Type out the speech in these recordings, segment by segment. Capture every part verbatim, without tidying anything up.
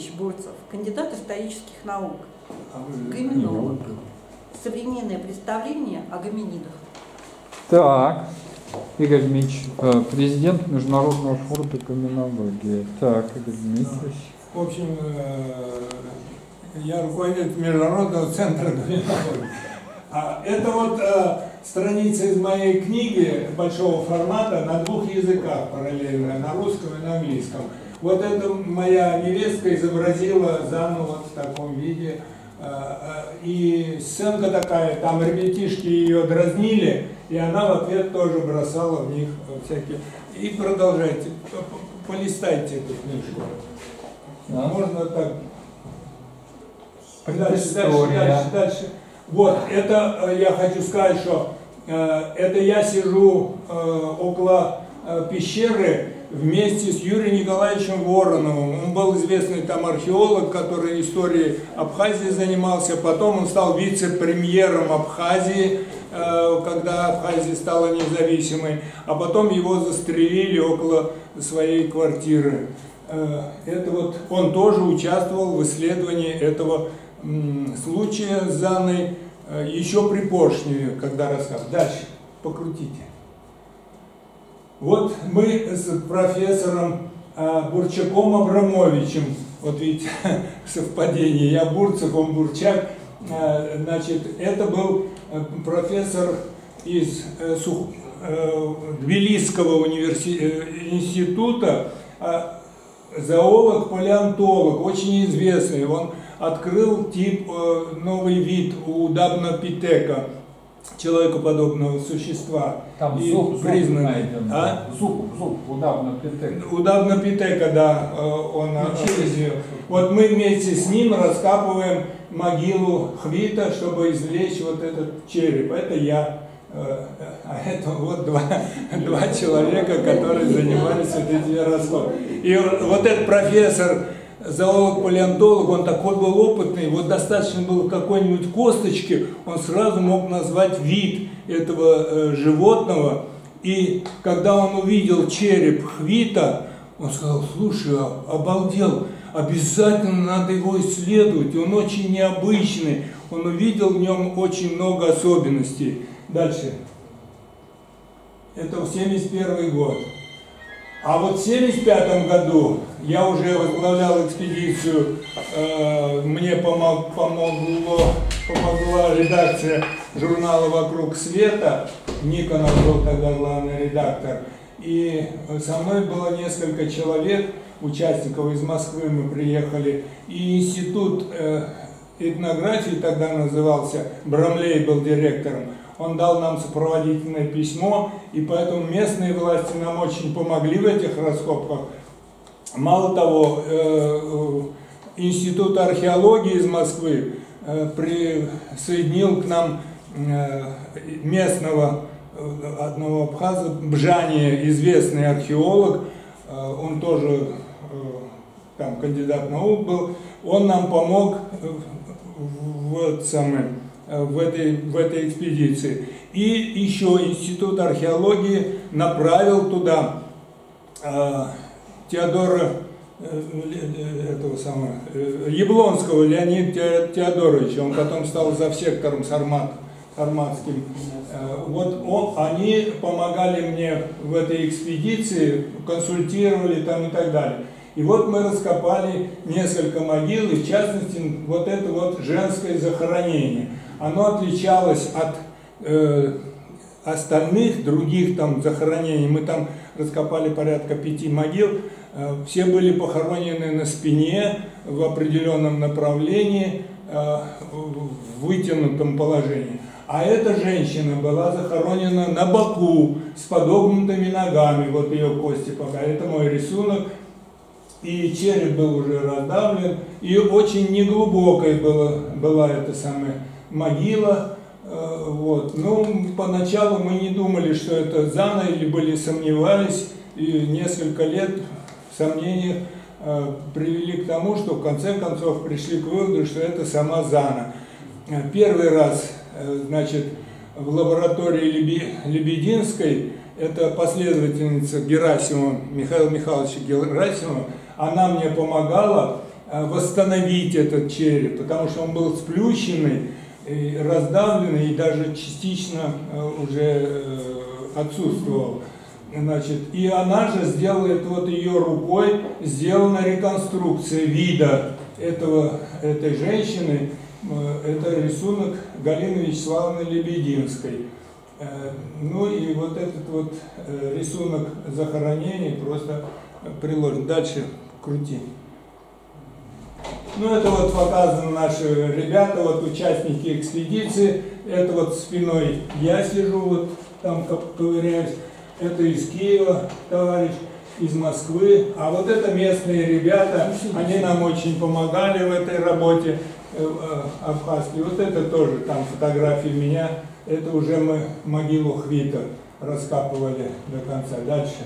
Андреевич Бурцев, кандидат исторических наук, гоминолог. Современное представление о гоминидах. Так, Игорь Дмитриевич, президент Международного фонда гоминологии. Так, Игорь Дмитриевич. В общем, я руководитель Международного центра гоминологии. Это вот страница из моей книги большого формата на двух языках параллельно, на русском и на английском. Вот это моя невестка изобразила Зану вот в таком виде. И сценка такая, там ребятишки ее дразнили, и она в ответ тоже бросала в них всякие. И продолжайте, полистайте эту книжку. Да. Можно так. Дальше, дальше, дальше, дальше. Вот, это я хочу сказать, что э, это я сижу э, около э, пещеры вместе с Юрием Николаевичем Вороновым. Он был известный там археолог, который историей Абхазии занимался. Потом он стал вице-премьером Абхазии, э, когда Абхазия стала независимой. А потом его застрелили около своей квартиры. Э, это вот он тоже участвовал в исследовании этого случая с Заной еще при Поршневе, когда рассказывал. Дальше, покрутите. Вот мы с профессором Бурчаком Абрамовичем, вот видите, совпадение, я Бурцев, он Бурчак, значит, это был профессор из Тбилисского института, зоолог-палеонтолог, очень известный. Он открыл тип, новый вид у Дабнопитека, человекоподобного существа. Там и зуб, признан. зуб найден. А? Зуб, зуб у Дабнопитека. У Дабнопитека, да, он определил. Вот мы вместе с ним раскапываем могилу Хвита, чтобы извлечь вот этот череп. Это я. А это вот два, два человека, которые занимались вот этими раскопками. И вот этот профессор, зоолог-палеонтолог, он такой был опытный, вот достаточно было какой-нибудь косточки, он сразу мог назвать вид этого э, животного. И когда он увидел череп Хвита, он сказал: слушай, обалдел, обязательно надо его исследовать, он очень необычный, он увидел в нем очень много особенностей. Дальше. Это семьдесят первый год. А вот в семьдесят пятом году я уже возглавлял экспедицию, э, мне помог, помогло, помогла редакция журнала «Вокруг света», Никонов был тогда главный редактор, и со мной было несколько человек, участников из Москвы мы приехали, и институт э, этнографии тогда назывался, Брамлей был директором. Он дал нам сопроводительное письмо, и поэтому местные власти нам очень помогли в этих раскопках. Мало того, Институт археологии из Москвы присоединил к нам местного одного абхаза, Бжания, известный археолог, он тоже там кандидат наук был, он нам помог вот самое. В этой, в этой экспедиции. И еще Институт археологии направил туда э, Теодора э, этого самого, э, Яблонского Леонида Теодоровича, он потом стал завсектором Сармат, Сарматским. Э, вот он, они помогали мне в этой экспедиции, консультировали там и так далее. И вот мы раскопали несколько могил, и в частности вот это вот женское захоронение. Оно отличалось от э, остальных других там захоронений. Мы там раскопали порядка пяти могил. Э, все были похоронены на спине в определенном направлении, э, в вытянутом положении. А эта женщина была захоронена на боку с подогнутыми ногами. Вот ее кости пока. Это мой рисунок. И череп был уже раздавлен. И очень неглубокой была, была эта самая могила. Вот. Ну, поначалу мы не думали, что это Зана, или были сомневались, и несколько лет сомнения э, привели к тому, что в конце концов пришли к выводу, что это сама Зана. Первый раз, э, значит, в лаборатории Леби, Лебединской, это последовательница Герасимова, Михаила Михайловича Герасимова, она мне помогала восстановить этот череп, потому что он был сплющенный, раздавленный и даже частично уже отсутствовал. Значит, и она же сделает, вот ее рукой сделана реконструкция вида этого, этой женщины. Это рисунок Галины Вячеславовны Лебединской. Ну и вот этот вот рисунок захоронений просто приложен. Дальше крути. Ну это вот показаны наши ребята, вот участники экспедиции. Это вот спиной я сижу, вот там ковыряюсь. Это из Киева товарищ, из Москвы. А вот это местные ребята, они нам очень помогали в этой работе абхазской. Вот это тоже там фотографии меня. Это уже мы могилу Хвита раскапывали до конца. Дальше.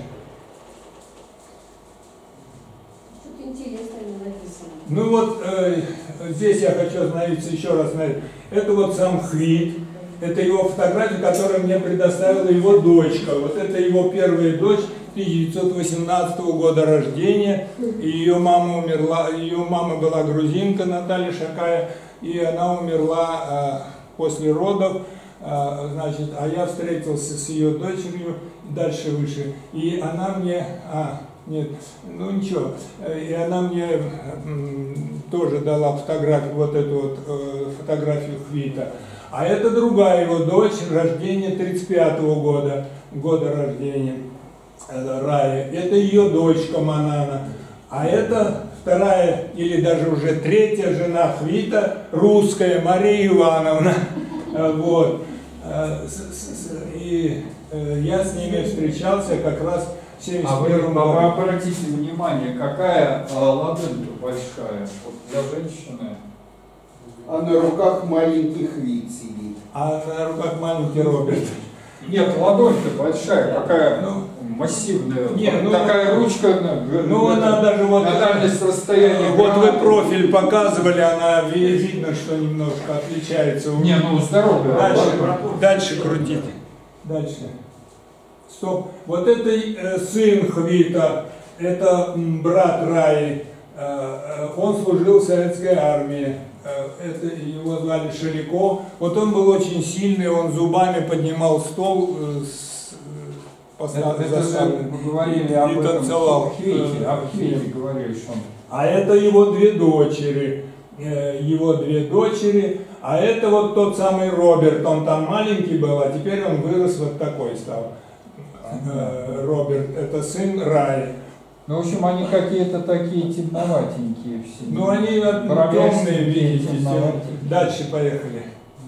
Что-то интересное написано. Ну вот э, здесь я хочу остановиться еще раз на этом. Это вот сам Хвит. Это его фотография, которую мне предоставила его дочка. Вот это его первая дочь, тысяча девятьсот восемнадцатого года рождения. И ее мама умерла, ее мама была грузинка Наталья Шакая, и она умерла а, после родов. А, значит, а я встретился с ее дочерью дальше выше, и она мне, а, нет, ну ничего, и она мне м, тоже дала фотографию, вот эту вот э, фотографию Хвита. А это другая его дочь, рождения тридцать пятого года, года рождения, это Рая. Это ее дочка Манана. А это вторая или даже уже третья жена Хвита, русская, Мария Ивановна. Вот. И я с ними встречался как раз в семьдесят первом году. А вы обратите внимание, какая ладонь-то большая вот для женщины. А на руках маленький Хвит сидит. А на руках маленький Роберт. Нет, ладонь-то большая, какая ну, массивная. Не, вот ну, такая ручка. Ну, она даже вот... На дальность расстояния. Вот вы профиль показывали, она видно, что немножко отличается. Не, ну здоровая. Дальше, дальше крутите. Дальше. Стоп. Вот это э, сын Хвита, это брат Раи. Э, он служил в советской армии. Это его звали Ширико. Вот он был очень сильный, он зубами поднимал стол с, это, это мы говорили и, об и этом танцевал. Хвите, об Хвите говорили, что он. А это его две дочери, его две дочери, а это вот тот самый Роберт, он там маленький был, а теперь он вырос вот такой стал. Ага. Роберт, это сын Раи. Ну, в общем, они какие-то такие темноватенькие все. Ну, они темные, видите. Дальше поехали.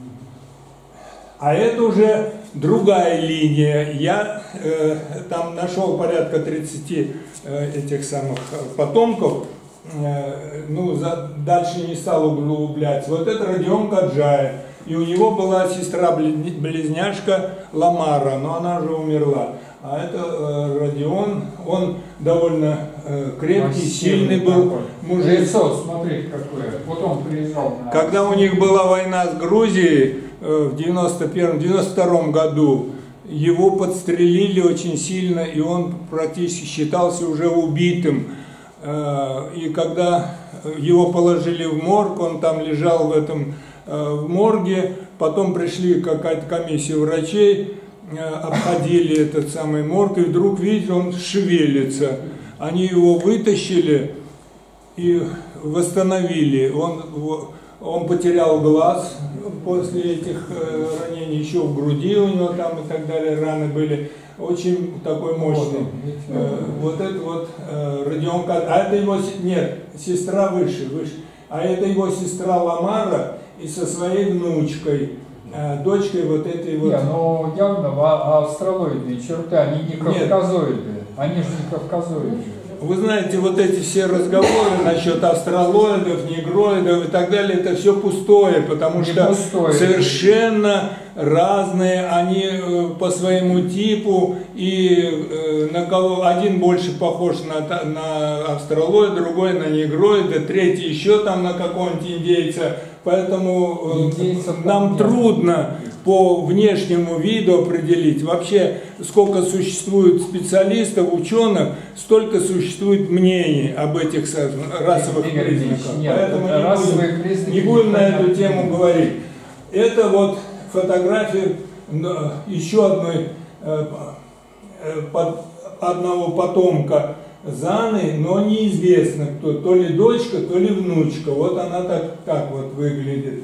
А это уже другая линия. Я э, там нашел порядка тридцати э, этих самых потомков. Э, ну, за, дальше не стал углубляться. Вот это Родион Каджаев. И у него была сестра-близняшка Ламара, но она уже умерла. А это э, Родион, он довольно э, крепкий, сильный был мужик. Лицо, смотрите какое. Вот он приезжал. На... Когда у них была война с Грузией э, в девяносто первом — девяносто втором году, его подстрелили очень сильно, и он практически считался уже убитым. Э, и когда его положили в морг, он там лежал в этом э, в морге, потом пришли какая-то комиссия врачей, обходили этот самый морг, и вдруг видят, он шевелится. Они его вытащили и восстановили. Он, он потерял глаз после этих ранений, еще в груди у него там и так далее раны были. Очень такой мощный. Вот это вот Родион Каджаев. А это его, нет, сестра выше, выше. А это его сестра Ламара и со своей внучкой. Дочкой вот этой вот... Не, но явно австралоидные черты, они не кавказоиды. Они же не кавказоиды. Вы знаете, вот эти все разговоры насчет австралоидов, негроидов и так далее, это все пустое, потому не что пустое. Совершенно разные они по своему типу, и на кого один больше похож на, на австралоид, другой на негроида, третий еще там на какого-нибудь индейца. Поэтому Индейцев нам трудно по внешнему виду определить. Вообще, сколько существует специалистов, ученых, столько существует мнений об этих расовых Игорь признаках. Нет, Поэтому не расовые будем, признаки не будем на эту непонятны. тему говорить. Это вот фотография еще одной, одного потомка Заны, но неизвестно кто, то ли дочка, то ли внучка. Вот она так, так вот выглядит.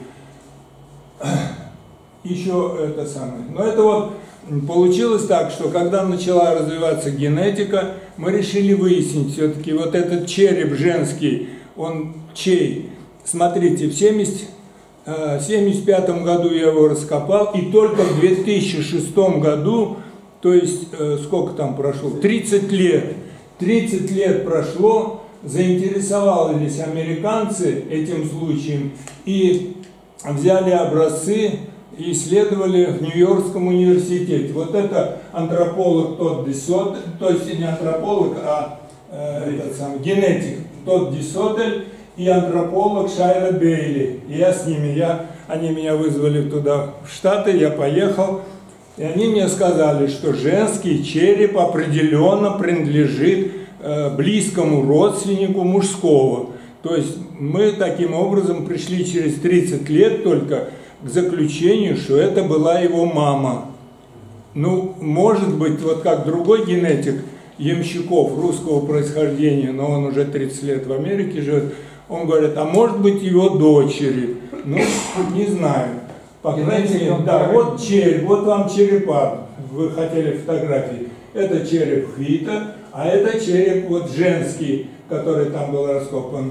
Еще это самое. Но это вот получилось так, что когда начала развиваться генетика, мы решили выяснить все-таки вот этот череп женский, он чей? Смотрите, в семьдесят пятом году я его раскопал, и только в две тысячи шестом году, то есть сколько там прошло? тридцать лет. тридцать лет прошло, заинтересовались американцы этим случаем и взяли образцы и исследовали в Нью-Йоркском университете. Вот это антрополог Тодд Десотель, то есть не антрополог, а э, этот самый, генетик Тодд Десотель и антрополог Шайра Бейли. И я с ними, я, они меня вызвали туда в Штаты, я поехал, и они мне сказали, что женский череп определенно принадлежит э, близкому родственнику мужского. То есть мы таким образом пришли через тридцать лет только к заключению, что это была его мама. Ну, может быть, вот как другой генетик Ямщиков русского происхождения, но он уже тридцать лет в Америке живет, он говорит, а может быть его дочери. Ну, не знаю. По крайней мере, да, вот череп, вот вам черепа, вы хотели фотографии. Это череп Хвита, а это череп вот женский, который там был раскопан.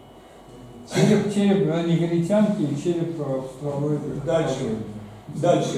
Череп, череп негритянки и череп австралоидов. Дальше. Дальше.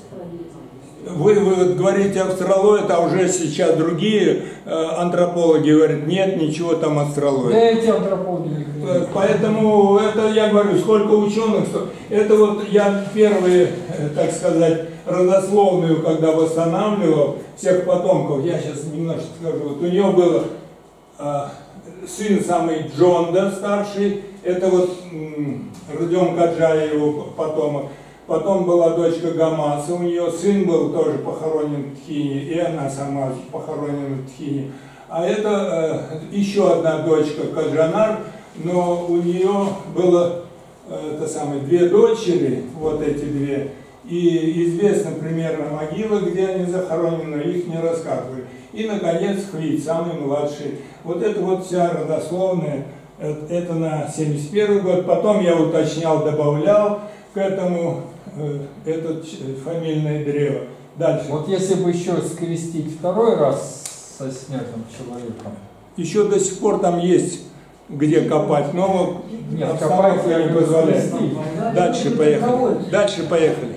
Вы, вы вот говорите австралоид, а уже сейчас другие э, антропологи говорят, нет, ничего там австралоид. Да эти антропологи не говорят. Поэтому это я говорю, сколько ученых, что это вот я первые, так сказать, родословную, когда восстанавливал всех потомков, я сейчас немножко скажу, вот у него был э, сын самый Джонда, старший, это вот Родион Каджай, его потомок. Потом была дочка Гамаса, у нее сын был тоже похоронен в Тхине, и она сама похоронена в Тхине. А это э, еще одна дочка Каджанар, но у нее было э, это самое, две дочери, вот эти две, и известна примерно могила, где они захоронены, но их не рассказывали. И, наконец, Хвит, самый младший. Вот это вот вся родословная, это, это на семьдесят первый год. Потом я уточнял, добавлял к этому э, это фамильное древо. Дальше. Вот если бы еще скрестить второй раз со снятым человеком. Еще до сих пор там есть где копать, но нет, обстановка копать не позволяет. Дальше поехали. Дальше поехали.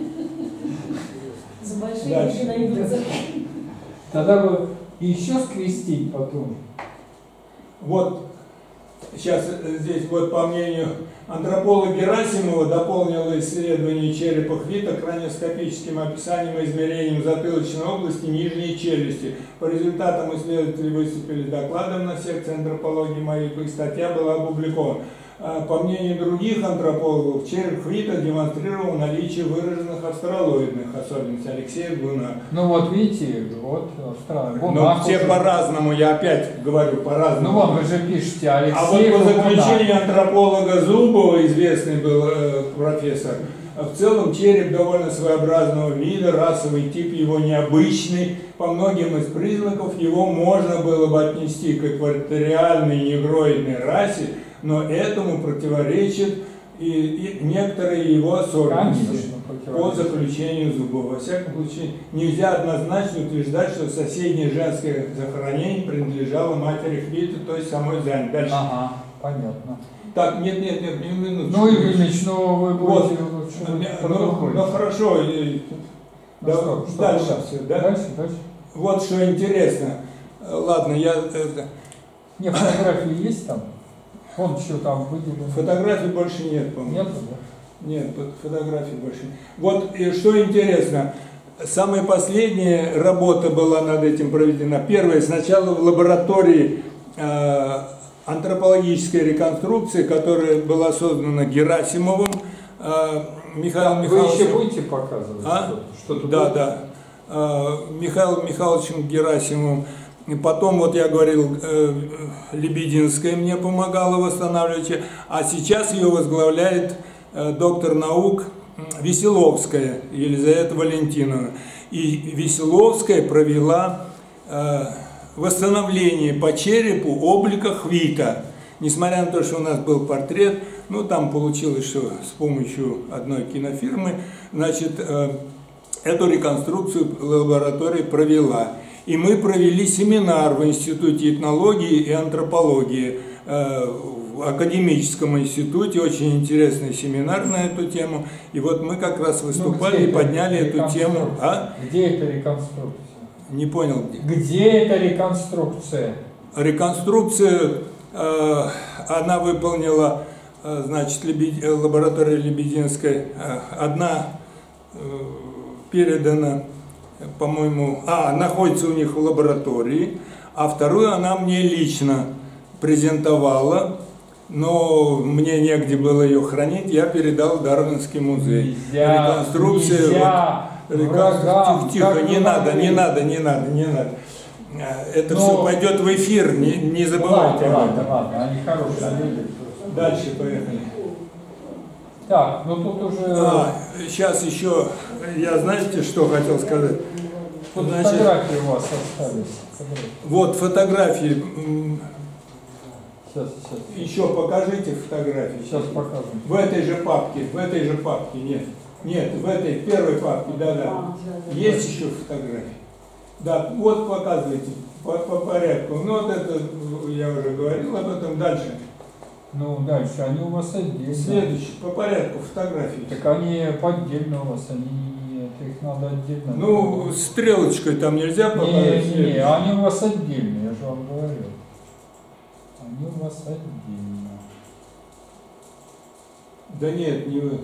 За большие Дальше. деньги найдутся. Тогда бы еще скрестить потом. Вот сейчас здесь вот по мнению антрополога Герасимова дополнила исследование черепа Хвита краниоскопическим описанием и измерением затылочной области нижней челюсти. По результатам исследователи выступили докладом на секции антропологии моей, и статья была опубликована. По мнению других антропологов, череп Хвита демонстрировал наличие выраженных австралоидных особенностей. Алексей Гунар. Ну вот видите, вот австралоид. Но все по-разному, я опять говорю, по-разному. Ну вон вы же пишете, Алексей. А вот по заключению антрополога Зубова, известный был э, профессор, в целом череп довольно своеобразного вида, расовый тип его необычный. По многим из признаков его можно было бы отнести к экваториальной негроидной расе, но этому противоречат и, и некоторые его особенности. Конечно, по заключению Зубова. Во всяком случае, нельзя однозначно утверждать, что соседнее женское захоронение принадлежало матери Хвита, то есть самой Зане. Дальше. Ага, понятно. Так, нет, нет, нет, не минуточку. Ну, Игорь Ильич, ну вы будете... Вот, ну, ну хорошо, и, ну, да, что, что дальше что? все, да? Дальше, дальше. Вот что интересно. Ладно, я... Это... Не, фотографии есть там? Вон что там выделено. Фотографий больше нет, по-моему. Нет, да? Нет, фотографий больше нет. Вот и что интересно. Самая последняя работа была над этим проведена. Первая сначала в лаборатории э, антропологической реконструкции, которая была создана Герасимовым, Михаил Вы Михайлович... еще будете показывать А? что-то? Да, да. Михаилом Михайловичем Герасимовым. И потом, вот я говорил, Лебединская мне помогала восстанавливать, а сейчас ее возглавляет доктор наук Веселовская, Елизавета Валентиновна. И Веселовская провела восстановление по черепу облика Хвита. Несмотря на то, что у нас был портрет, ну там получилось, что с помощью одной кинофирмы, значит, эту реконструкцию лаборатория провела. И мы провели семинар в Институте этнологии и антропологии, в академическом институте, очень интересный семинар на эту тему. И вот мы как раз выступали и подняли эту тему. А? Где эта реконструкция? Не понял где. Где эта реконструкция? Реконструкция, э, она выполнила, э, значит, Лебед... лаборатория Лебединской. Э, одна э, передана, по-моему, а, находится у них в лаборатории, а вторую она мне лично презентовала, но мне негде было ее хранить, я передал в Дарвинский музей. Нельзя, Реконструкция. нельзя, Вот, реконструкция. Тихо, врагам, не надо, не надо, не надо, не надо. Это но... все пойдет в эфир, не, не забывайте. Ладно, ладно, ладно, они хорошие люди. Дальше поехали. Так, ну тут уже... А, сейчас еще, я знаете, что хотел сказать? Тут Значит, фотографии у вас остались. Вот фотографии. Сейчас, сейчас. Еще покажите фотографии. Сейчас покажем. В этой же папке, в этой же папке, нет. Нет, в этой первой папке, да-да. Есть еще фотографии. Да, вот показывайте по, по порядку. Ну вот это, я уже говорил об этом. Дальше. Ну, дальше, они у вас отдельно. Следующий, по порядку фотографии. Так они отдельно у вас, они, их надо отдельно. Ну, стрелочкой там нельзя показать. Не, не, не, они у вас отдельно, я же вам говорил. Они у вас отдельно. Да нет, не вы.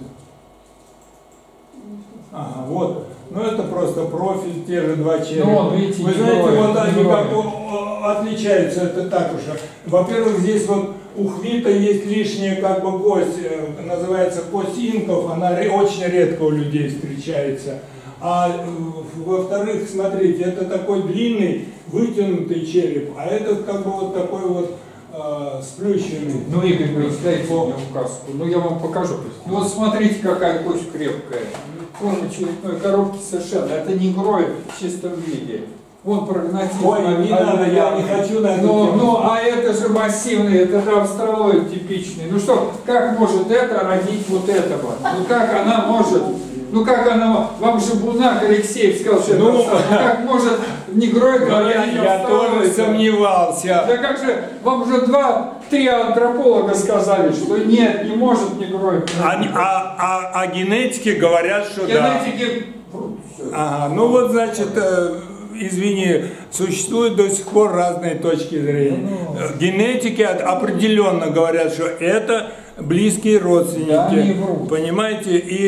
Ага, вот. Ну это просто профиль, те же два черепа. Ну, вот, видите, вы знаете, герои, вот они герои. как отличаются, это так уж. Во-первых, здесь вот у Хвита есть лишняя как бы кость, называется кость инков, она очень редко у людей встречается. А во-вторых, смотрите, это такой длинный, вытянутый череп, а этот как бы вот такой вот э, сплющенный. Ну, Игорь Борисович, дайте мне указку. Ну, я вам покажу. Ну, вот смотрите, какая кость крепкая. Вон на черепной коробке совершенно. Это не грой в чистом виде. Вон прогнатизм. Ой, не надо, я не хочу на эту ну, тему. ну, а это же массивный, это же австралоид типичный. Ну что, как может это родить вот этого? Ну как она может? Ну как она, вам же Бунак Алексеев сказал, что ну, это, ну как может негрой родить я, я тоже сомневался. Да как же, вам же два-три антрополога сказали, что нет, не может негрой. А, а, а, а генетики говорят, что Генетики... да. Ага, ну вот значит, э, извини, существуют до сих пор разные точки зрения. Ну, генетики определенно говорят, что это близкие родственники, да, понимаете, и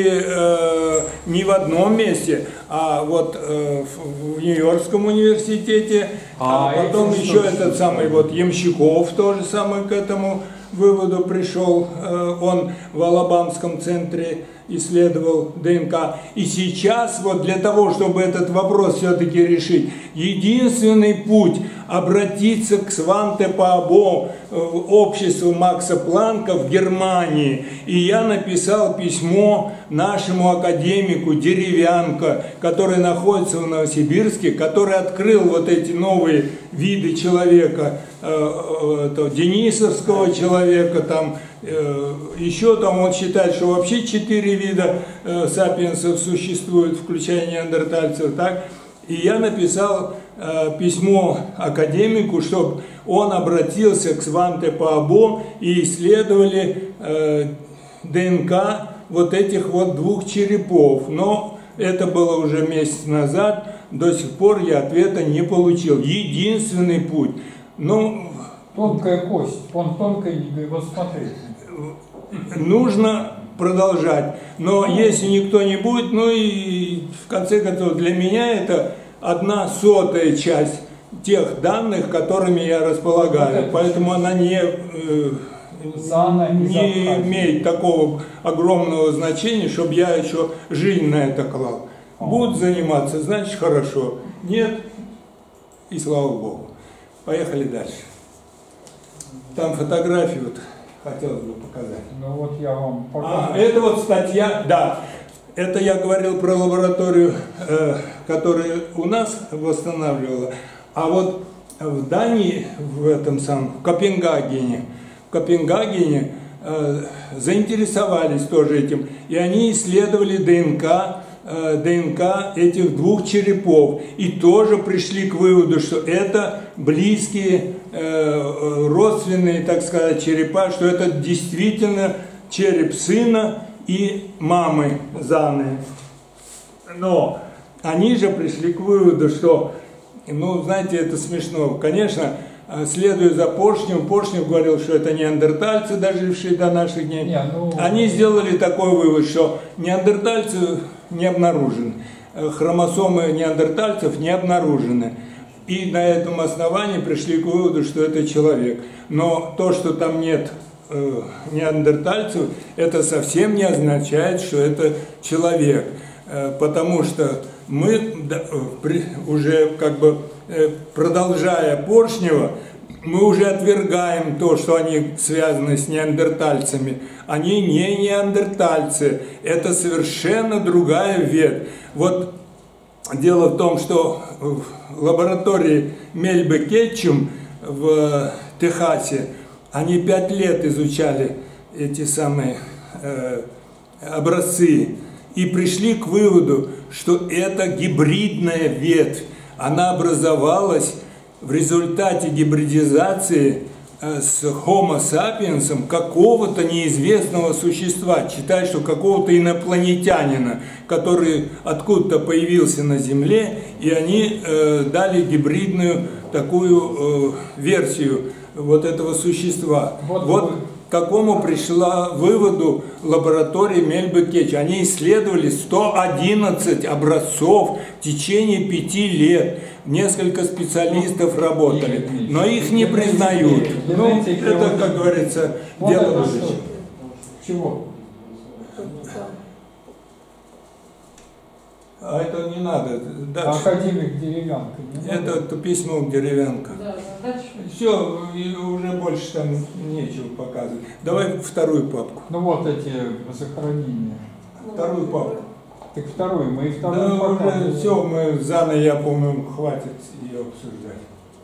э, не в одном месте, а вот э, в, в Нью-Йоркском университете, а, а потом еще этот самый вот Ямщиков тоже самый к этому выводу пришел, э, он в Алабамском центре исследовал ДНК. И сейчас вот для того, чтобы этот вопрос все-таки решить, единственный путь обратиться к Сванте Паабо, обществу Макса Планка в Германии. И я написал письмо нашему академику Деревянко, который находится в Новосибирске, который открыл вот эти новые виды человека, э, э, денисовского человека, там, э, еще там он считает, что вообще четыре вида э, сапиенсов существует, включая неандертальцев, так? И я написал э, письмо академику, чтобы он обратился к Сванте Паабо и исследовали э, ДНК вот этих вот двух черепов. Но это было уже месяц назад, до сих пор я ответа не получил. Единственный путь. Ну, тонкая кость, он тонкая, вот смотрите. Нужно продолжать. Но если никто не будет, ну и в конце концов для меня это одна сотая часть тех данных, которыми я располагаю. Поэтому она не, Зана не имеет такого огромного значения, чтобы я еще жизнь на это клал. Будут заниматься, значит хорошо. Нет, и слава Богу. Поехали дальше. Там фотографии вот хотелось бы показать. Ну вот я вам покажу. А, это вот статья, да. Это я говорил про лабораторию, э, которая у нас восстанавливала. А вот в Дании, в этом самом, в Копенгагене, в Копенгагене э, заинтересовались тоже этим. И они исследовали ДНК, э, ДНК этих двух черепов. И тоже пришли к выводу, что это близкие, э, родственные, так сказать, черепа, что это действительно череп сына и мамы Заны. Но они же пришли к выводу, что, ну, знаете, это смешно. Конечно, следуя за Поршневым, Поршнев говорил, что это неандертальцы, дожившие до наших дней. Не, ну... Они сделали такой вывод, что неандертальцы не обнаружены, хромосомы неандертальцев не обнаружены. И на этом основании пришли к выводу, что это человек. Но то, что там нет э, неандертальцев, это совсем не означает, что это человек. Э, потому что мы да, при, уже как бы э, продолжая Поршнева, мы уже отвергаем то, что они связаны с неандертальцами. Они не неандертальцы, это совершенно другая ветвь. Вот дело в том, что в лаборатории Мельбе Кетчум в Техасе они пять лет изучали эти самые э, образцы и пришли к выводу, что это гибридная ветвь. Она образовалась в результате гибридизации э, с Homo sapiens какого-то неизвестного существа. Считают, что какого-то инопланетянина, который откуда-то появился на Земле, и они э, дали гибридную такую э, версию вот этого существа. Вот, вот к какому пришла выводу лаборатория Мельбе Кетчум. Они исследовали сто одиннадцать образцов в течение пяти лет. Несколько специалистов работали, но их не признают. Ну, это, как говорится, дело будущего. Чего? А это не надо. Дальше. Академик Деревянко. Это письмо к Деревянко. Да, дальше. Все, уже больше там нечего показывать. Давай вторую папку. Ну вот эти захоронения. Вторую папку. Так вторую, мы и вторую Да, показывали. уже все, мы Зана, я помню, хватит ее обсуждать.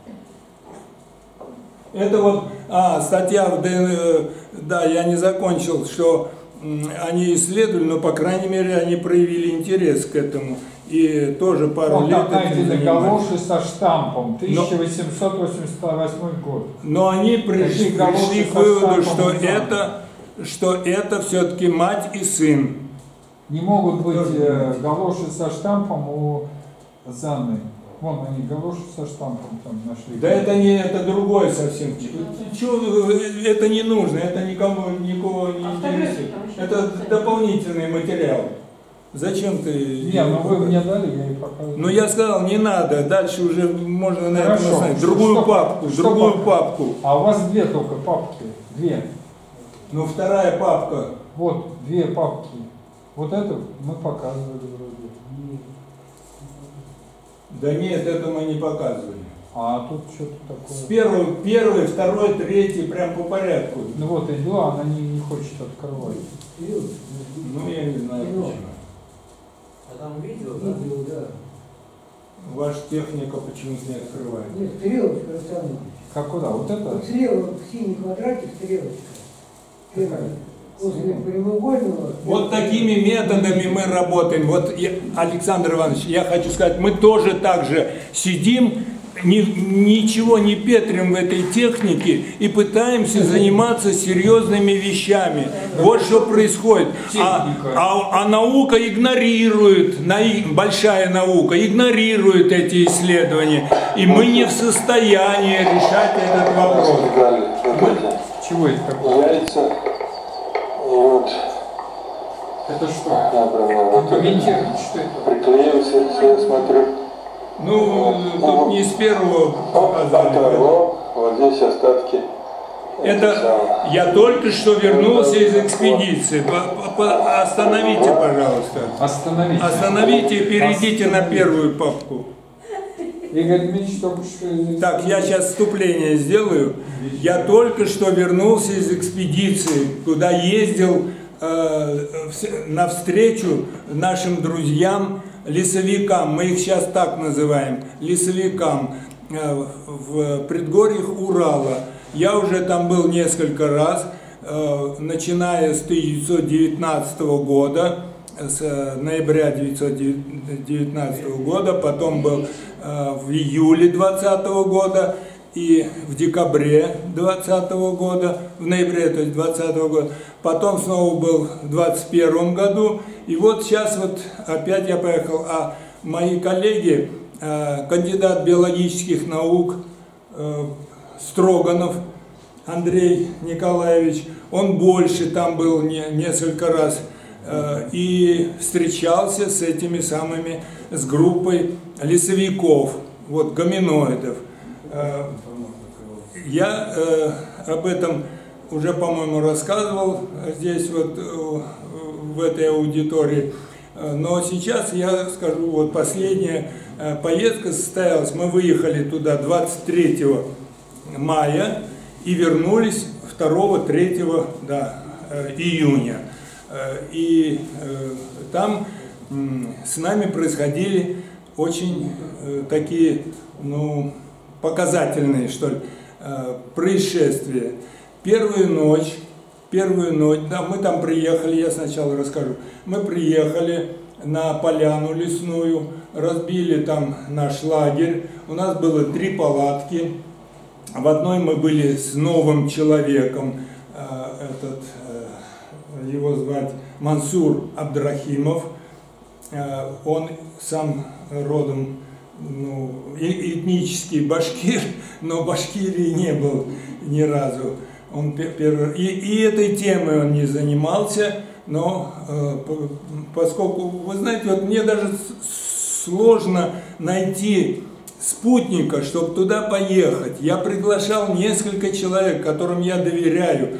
Это вот, а, статья в ДНК, да, я не закончил, что они исследовали, но, по крайней мере, они проявили интерес к этому. И тоже пару вот, лет этим занимались. Галоши со штампом, тысяча восемьсот восемьдесят восьмой год. Но они пришли, пришли к выводу, что это, что это все-таки мать и сын. Не могут быть э, галоши со штампом у Заны. Вон они галоши со штампом там нашли. Да это не, это другое совсем. Чего, это не нужно, это никому, никого не интересует. Это дополнительный материал. Зачем ты? Не, ну вы мне дали, я и показываю. Ну я сказал, не надо, дальше уже можно на Хорошо. этом остановить. Другую Что, папку, что другую папка? папку. А у вас две только папки, две. Ну вторая папка. Вот, две папки. Вот это мы показывали вроде. Да нет, это мы не показывали. А тут что-то такое. С первой, первый, второй, третий, прям по порядку. Ну вот иду, она не, не хочет открывать. Ну я не знаю почему. А там видео, да? Видео, да. Ваша техника почему-то не открывает. Нет, стрелочка, Александр. Как куда? Вот это? Вот слева в синем квадрате стрелочка. Первая. После прямоугольного. Вот такими методами мы работаем. Вот, я, Александр Иванович, я хочу сказать, мы тоже так же сидим, ни, ничего не петрим в этой технике и пытаемся заниматься серьезными вещами. Вот что происходит. А, а, а наука игнорирует, наи, большая наука игнорирует эти исследования. И мы не в состоянии решать этот вопрос. Чего это такое? Вот. Это что? Комментируйте, что это? Приклеился, я смотрю. Ну, тут не с первого показали. Второго, вот здесь остатки Это я только что вернулся из экспедиции. По, по, остановите, пожалуйста. Остановите. Остановите и перейдите на первую папку. Игорь Дмитриевич только что... Так, я сейчас вступление сделаю. Я только что вернулся из экспедиции, куда ездил э, навстречу нашим друзьям, лесовикам, мы их сейчас так называем, лесовикам, э, в предгорьях Урала. Я уже там был несколько раз, э, начиная с тысяча девятьсот девятнадцатого года, с ноября тысяча девятьсот девятнадцатого года, потом был э, в июле двадцатого года и в декабре двадцатого года, в ноябре, то есть двадцатого года, потом снова был в двадцать первом году, и вот сейчас вот опять я поехал, а мои коллеги, э, кандидат биологических наук э, Строганов Андрей Николаевич, он больше там был не, несколько раз, э, и встречался с этими самыми, с группой лесовиков, вот, гоминоидов. Э, я э, об этом уже, по-моему, рассказывал здесь вот э, в этой аудитории, но сейчас я скажу, вот последняя э, поездка состоялась, мы выехали туда двадцать третьего мая и вернулись второго-третьего да, июня. И там с нами происходили очень такие, ну, показательные, что ли, происшествия. Первую ночь, первую ночь, да, мы там приехали, я сначала расскажу, мы приехали на поляну лесную, разбили там наш лагерь, у нас было три палатки. В одной мы были с новым человеком, этот, его звать Мансур Абдрахимов, он сам родом, ну, этнический башкир, но в Башкирии не был ни разу. Он первый, и, и этой темой он не занимался, но поскольку, вы знаете, вот мне даже сложно найти спутника, чтобы туда поехать. Я приглашал несколько человек, которым я доверяю.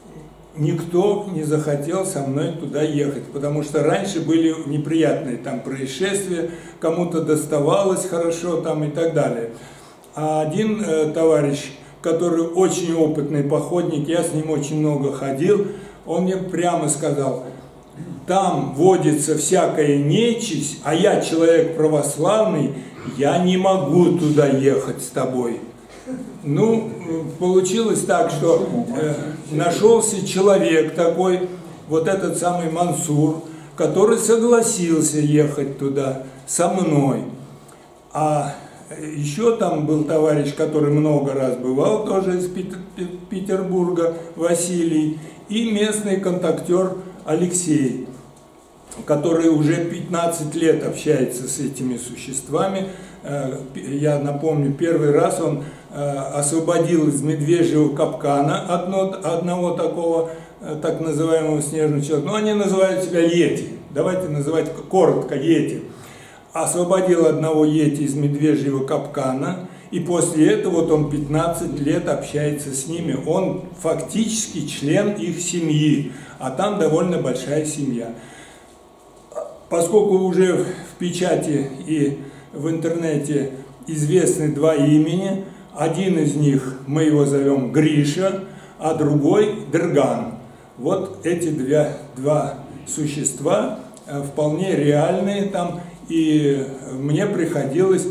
Никто не захотел со мной туда ехать, потому что раньше были неприятные там происшествия, кому-то доставалось хорошо там и так далее. А один э, товарищ, который очень опытный походник, я с ним очень много ходил, он мне прямо сказал: там водится всякая нечисть, а я человек православный, я не могу туда ехать с тобой. Ну, получилось так, что э, нашелся человек такой, вот этот самый Мансур, который согласился ехать туда со мной. А еще там был товарищ, который много раз бывал, тоже из Петербурга, Василий, и местный контактер Алексей, который уже пятнадцать лет общается с этими существами. Я напомню, первый раз он освободил из медвежьего капкана одно, одного такого, так называемого снежного человека. Ну, они называют себя йети. Давайте называть коротко йети. Освободил одного йети из медвежьего капкана. И после этого вот он пятнадцать лет общается с ними. Он фактически член их семьи. А там довольно большая семья. Поскольку уже в печати и в интернете известны два имени, один из них мы его зовем Гриша, а другой Дерган. Вот эти два, два существа вполне реальные там, и мне приходилось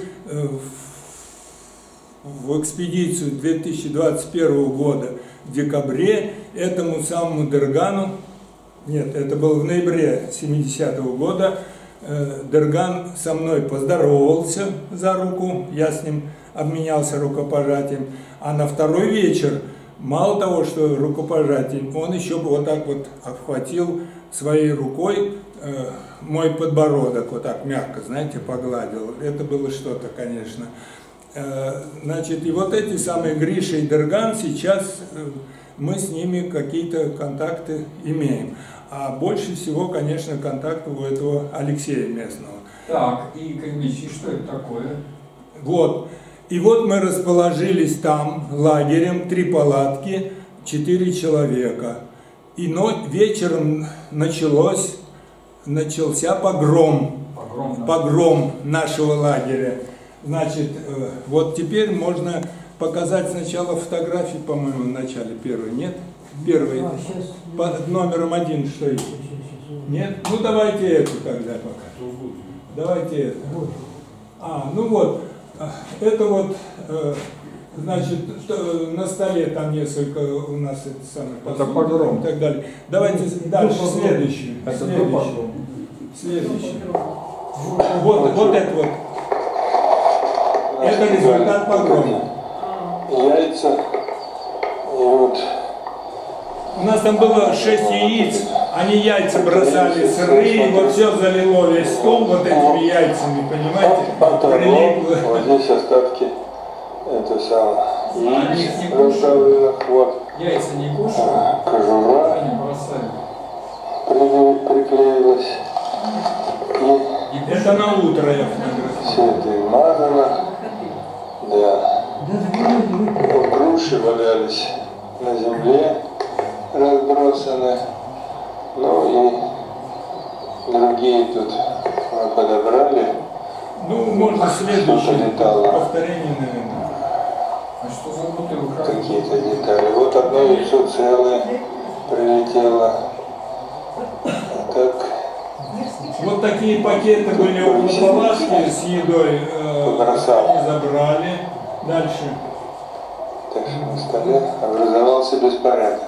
в экспедицию две тысячи двадцать первого года в декабре этому самому Дергану, нет, это было в ноябре семидесятого года, Дерган со мной поздоровался за руку, я с ним обменялся рукопожатием, а на второй вечер, мало того, что рукопожатием, он еще вот так вот обхватил своей рукой э, мой подбородок, вот так мягко, знаете, погладил. Это было что-то, конечно. Э, значит, и вот эти самые Гриша и Дерган, сейчас э, мы с ними какие-то контакты имеем. А больше всего, конечно, контакты у этого Алексея местного. Так, и, Кремичи, что это такое? Вот. И вот мы расположились там лагерем, три палатки, четыре человека. И но вечером началось, начался погром, Погром, да. погром нашего лагеря. Значит, вот теперь можно показать сначала фотографии, по-моему, в начале первой, нет? Первый, А, сейчас. под номером один, что есть? Нет? Ну давайте эту тогда пока. Давайте это. А, ну вот, это вот, значит, на столе там несколько у нас это самое, Это погром. и так далее. Давайте дальше, следующий. Это Следующий. погром. Следующий. Вот, вот это вот. Это результат погрома. Яйца. И вот. У нас там было шесть яиц, они яйца бросали сырые, вот все залило весь стол вот этими яйцами, понимаете? Прилипло. Вот здесь остатки. Это самое. Они Яиц не кушают. расставленных. Вот. Яйца не кушают, Кожура они бросают. при- приклеилась. И Это на утро я фотографирую. все это и мазано. Да. Вот груши валялись на земле, разбросаны. Ну и другие тут мы подобрали. Ну, можно следующее Что-то летало. повторение, наверное. А что за бутылка? Какие-то детали. Вот одно яйцо целое прилетело. А так Вот такие пакеты были около палатки с едой, э, они забрали. Дальше. Так что на столе образовался беспорядок.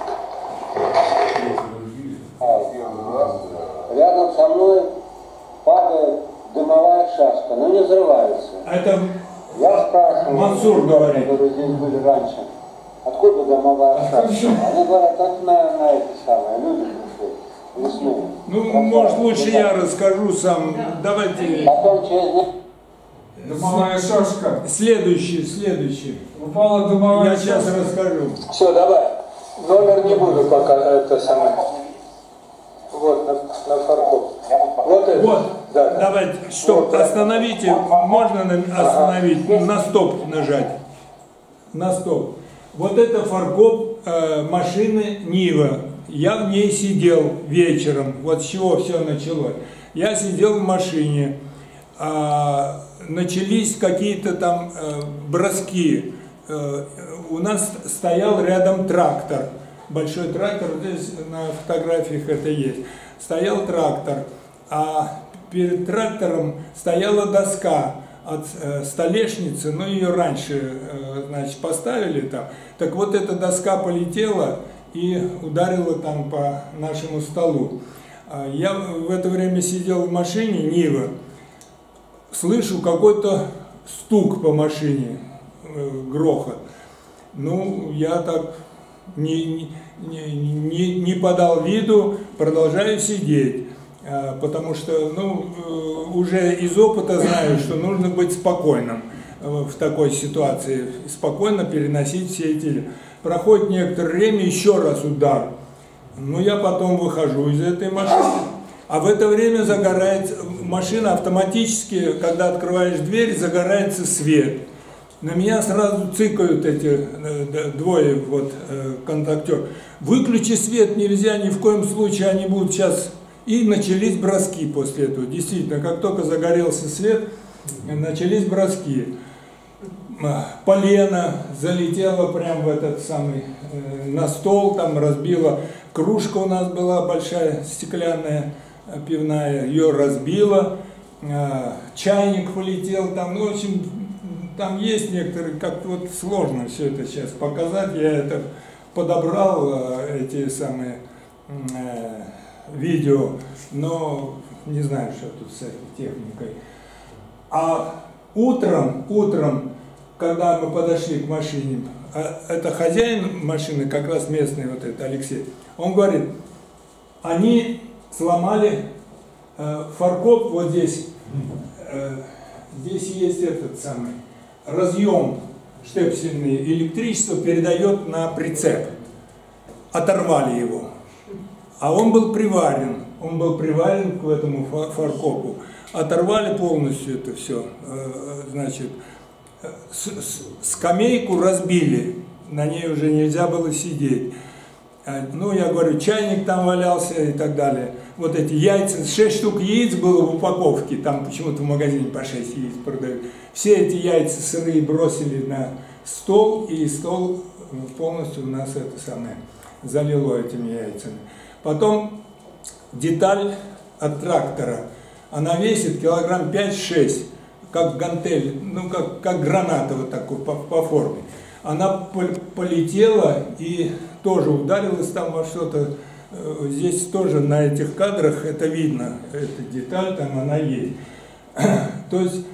Рядом со мной падает дымовая шашка, но не взрывается. Это Я спрашиваю, Мансур говорит. которые здесь были раньше, откуда дымовая шашка? Они говорят, это на, на эти самые люди пришли, лесные. Ну, может, лучше я расскажу сам. Давайте. Потом через Дымовая шашка. Следующий, следующий. Упала дымовая Я сейчас шашка. расскажу. Все, давай. Номер не буду пока это самое. Вот, на, на фаркоп. Вот это. Вот, Да, да. давайте, стоп, Вот, остановите, можно на- остановить, на стоп нажать, на стоп. Вот это фаркоп э, машины Нива, я в ней сидел вечером, вот с чего все началось. Я сидел в машине, а, начались какие-то там э, броски, э, у нас стоял рядом трактор, большой трактор, здесь на фотографиях это есть, стоял трактор, а перед трактором стояла доска от э, столешницы, но ее раньше, э, значит, поставили там. Так вот эта доска полетела и ударила там по нашему столу. А я в это время сидел в машине Нива, слышу какой-то стук по машине, э, грохот. Ну, я так не, не, не, не подал виду, продолжаю сидеть. Потому что, ну, уже из опыта знаю, что нужно быть спокойным в такой ситуации, спокойно переносить все эти... Проходит некоторое время, еще раз удар. Ну, я потом выхожу из этой машины, а в это время загорается... Машина автоматически, когда открываешь дверь, загорается свет. На меня сразу цикают эти двое вот, контактеров. Выключи свет нельзя ни в коем случае, они будут сейчас... И начались броски после этого. Действительно, как только загорелся свет, начались броски. Полено залетело прямо в этот самый, э, на стол, там разбило. Кружка у нас была большая, стеклянная, пивная, ее разбило. Э, чайник полетел там, ну, в общем, там есть некоторые, как-то вот сложно все это сейчас показать. Я это подобрал, э, эти самые... Э, видео, но не знаю, что тут с этой техникой. А утром, утром, когда мы подошли к машине, это хозяин машины, как раз местный вот этот Алексей, он говорит, они сломали э, фаркоп вот здесь, э, здесь есть этот самый разъем штепсельный, электричество передает на прицеп, оторвали его. А он был приварен, он был приварен к этому фаркопу. Оторвали полностью это все, значит, скамейку разбили, на ней уже нельзя было сидеть. Ну, я говорю, чайник там валялся и так далее. Вот эти яйца, шесть штук яиц было в упаковке, там почему-то в магазине по шесть яиц продают. Все эти яйца сырые бросили на стол, и стол полностью у нас это самое залило этими яйцами. Потом деталь от трактора, она весит килограмм пять-шесть, как гантель, ну как, как граната вот такой по, по форме. Она полетела и тоже ударилась там во что-то. Здесь тоже на этих кадрах это видно, эта деталь там она есть. То есть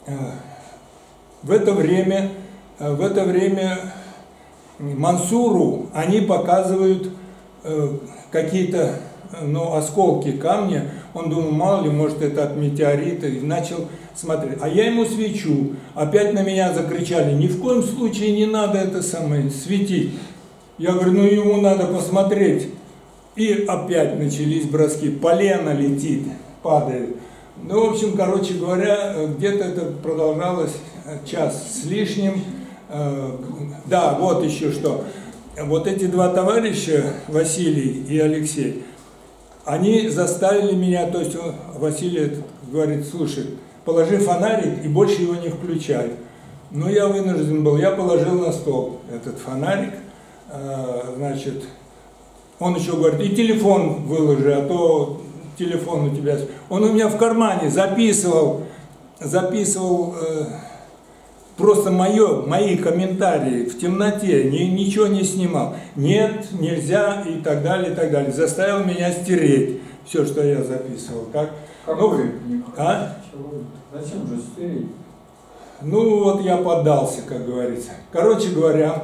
в это время, в это время Мансуру они показывают какие-то, ну, осколки камня. Он думал, мало ли, может это от метеорита, и начал смотреть. А я ему свечу. Опять на меня закричали, ни в коем случае не надо это самое светить. Я говорю, ну ему надо посмотреть. И опять начались броски. Полено летит, падает. Ну, в общем, короче говоря, где-то это продолжалось час с лишним. Да, вот еще что. Вот эти два товарища, Василий и Алексей, они заставили меня, то есть Василий говорит, слушай, положи фонарик и больше его не включай. Но я вынужден был, я положил на стол этот фонарик, значит, он еще говорит, и телефон выложи, а то телефон у тебя... Он у меня в кармане записывал, записывал э, просто мое, мои комментарии в темноте, ни, ничего не снимал. Нет, нельзя и так далее, и так далее. Заставил меня стереть все, что я записывал. Как? Какой? Ну, а? Зачем же стереть? Ну вот я поддался, как говорится. Короче говоря,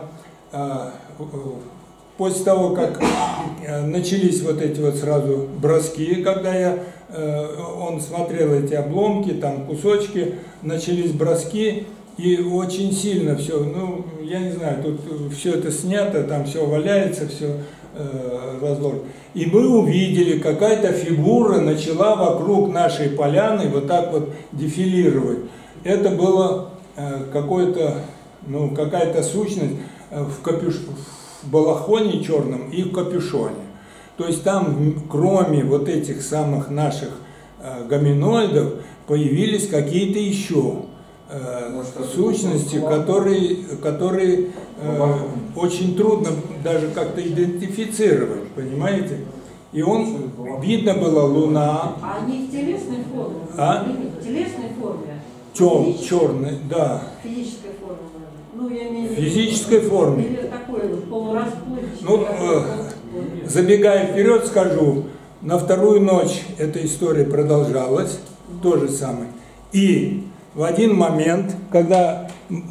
после того, как начались вот эти вот сразу броски, когда я, он смотрел эти обломки, там кусочки, начались броски, и очень сильно все, ну, я не знаю, тут все это снято, там все валяется, все разложено. И мы увидели, какая-то фигура начала вокруг нашей поляны вот так вот дефилировать. Это было какое-то, ну, какая-то сущность в капюш... в балахоне черном и в капюшоне. То есть там, кроме вот этих самых наших э, гоминоидов, появились какие-то еще э, Может, сущности, которые, которые э, очень трудно даже как-то идентифицировать, понимаете? И он, видно было луна. А они в телесной форме? А? В телесной форме? Чер, черный, да. Физической форме. Ну, я имею в виду, физической форме. Или такое вот полурасплывчатое. Ну, э, забегая вперед, скажу, на вторую ночь эта история продолжалась, то же самое. И в один момент, когда...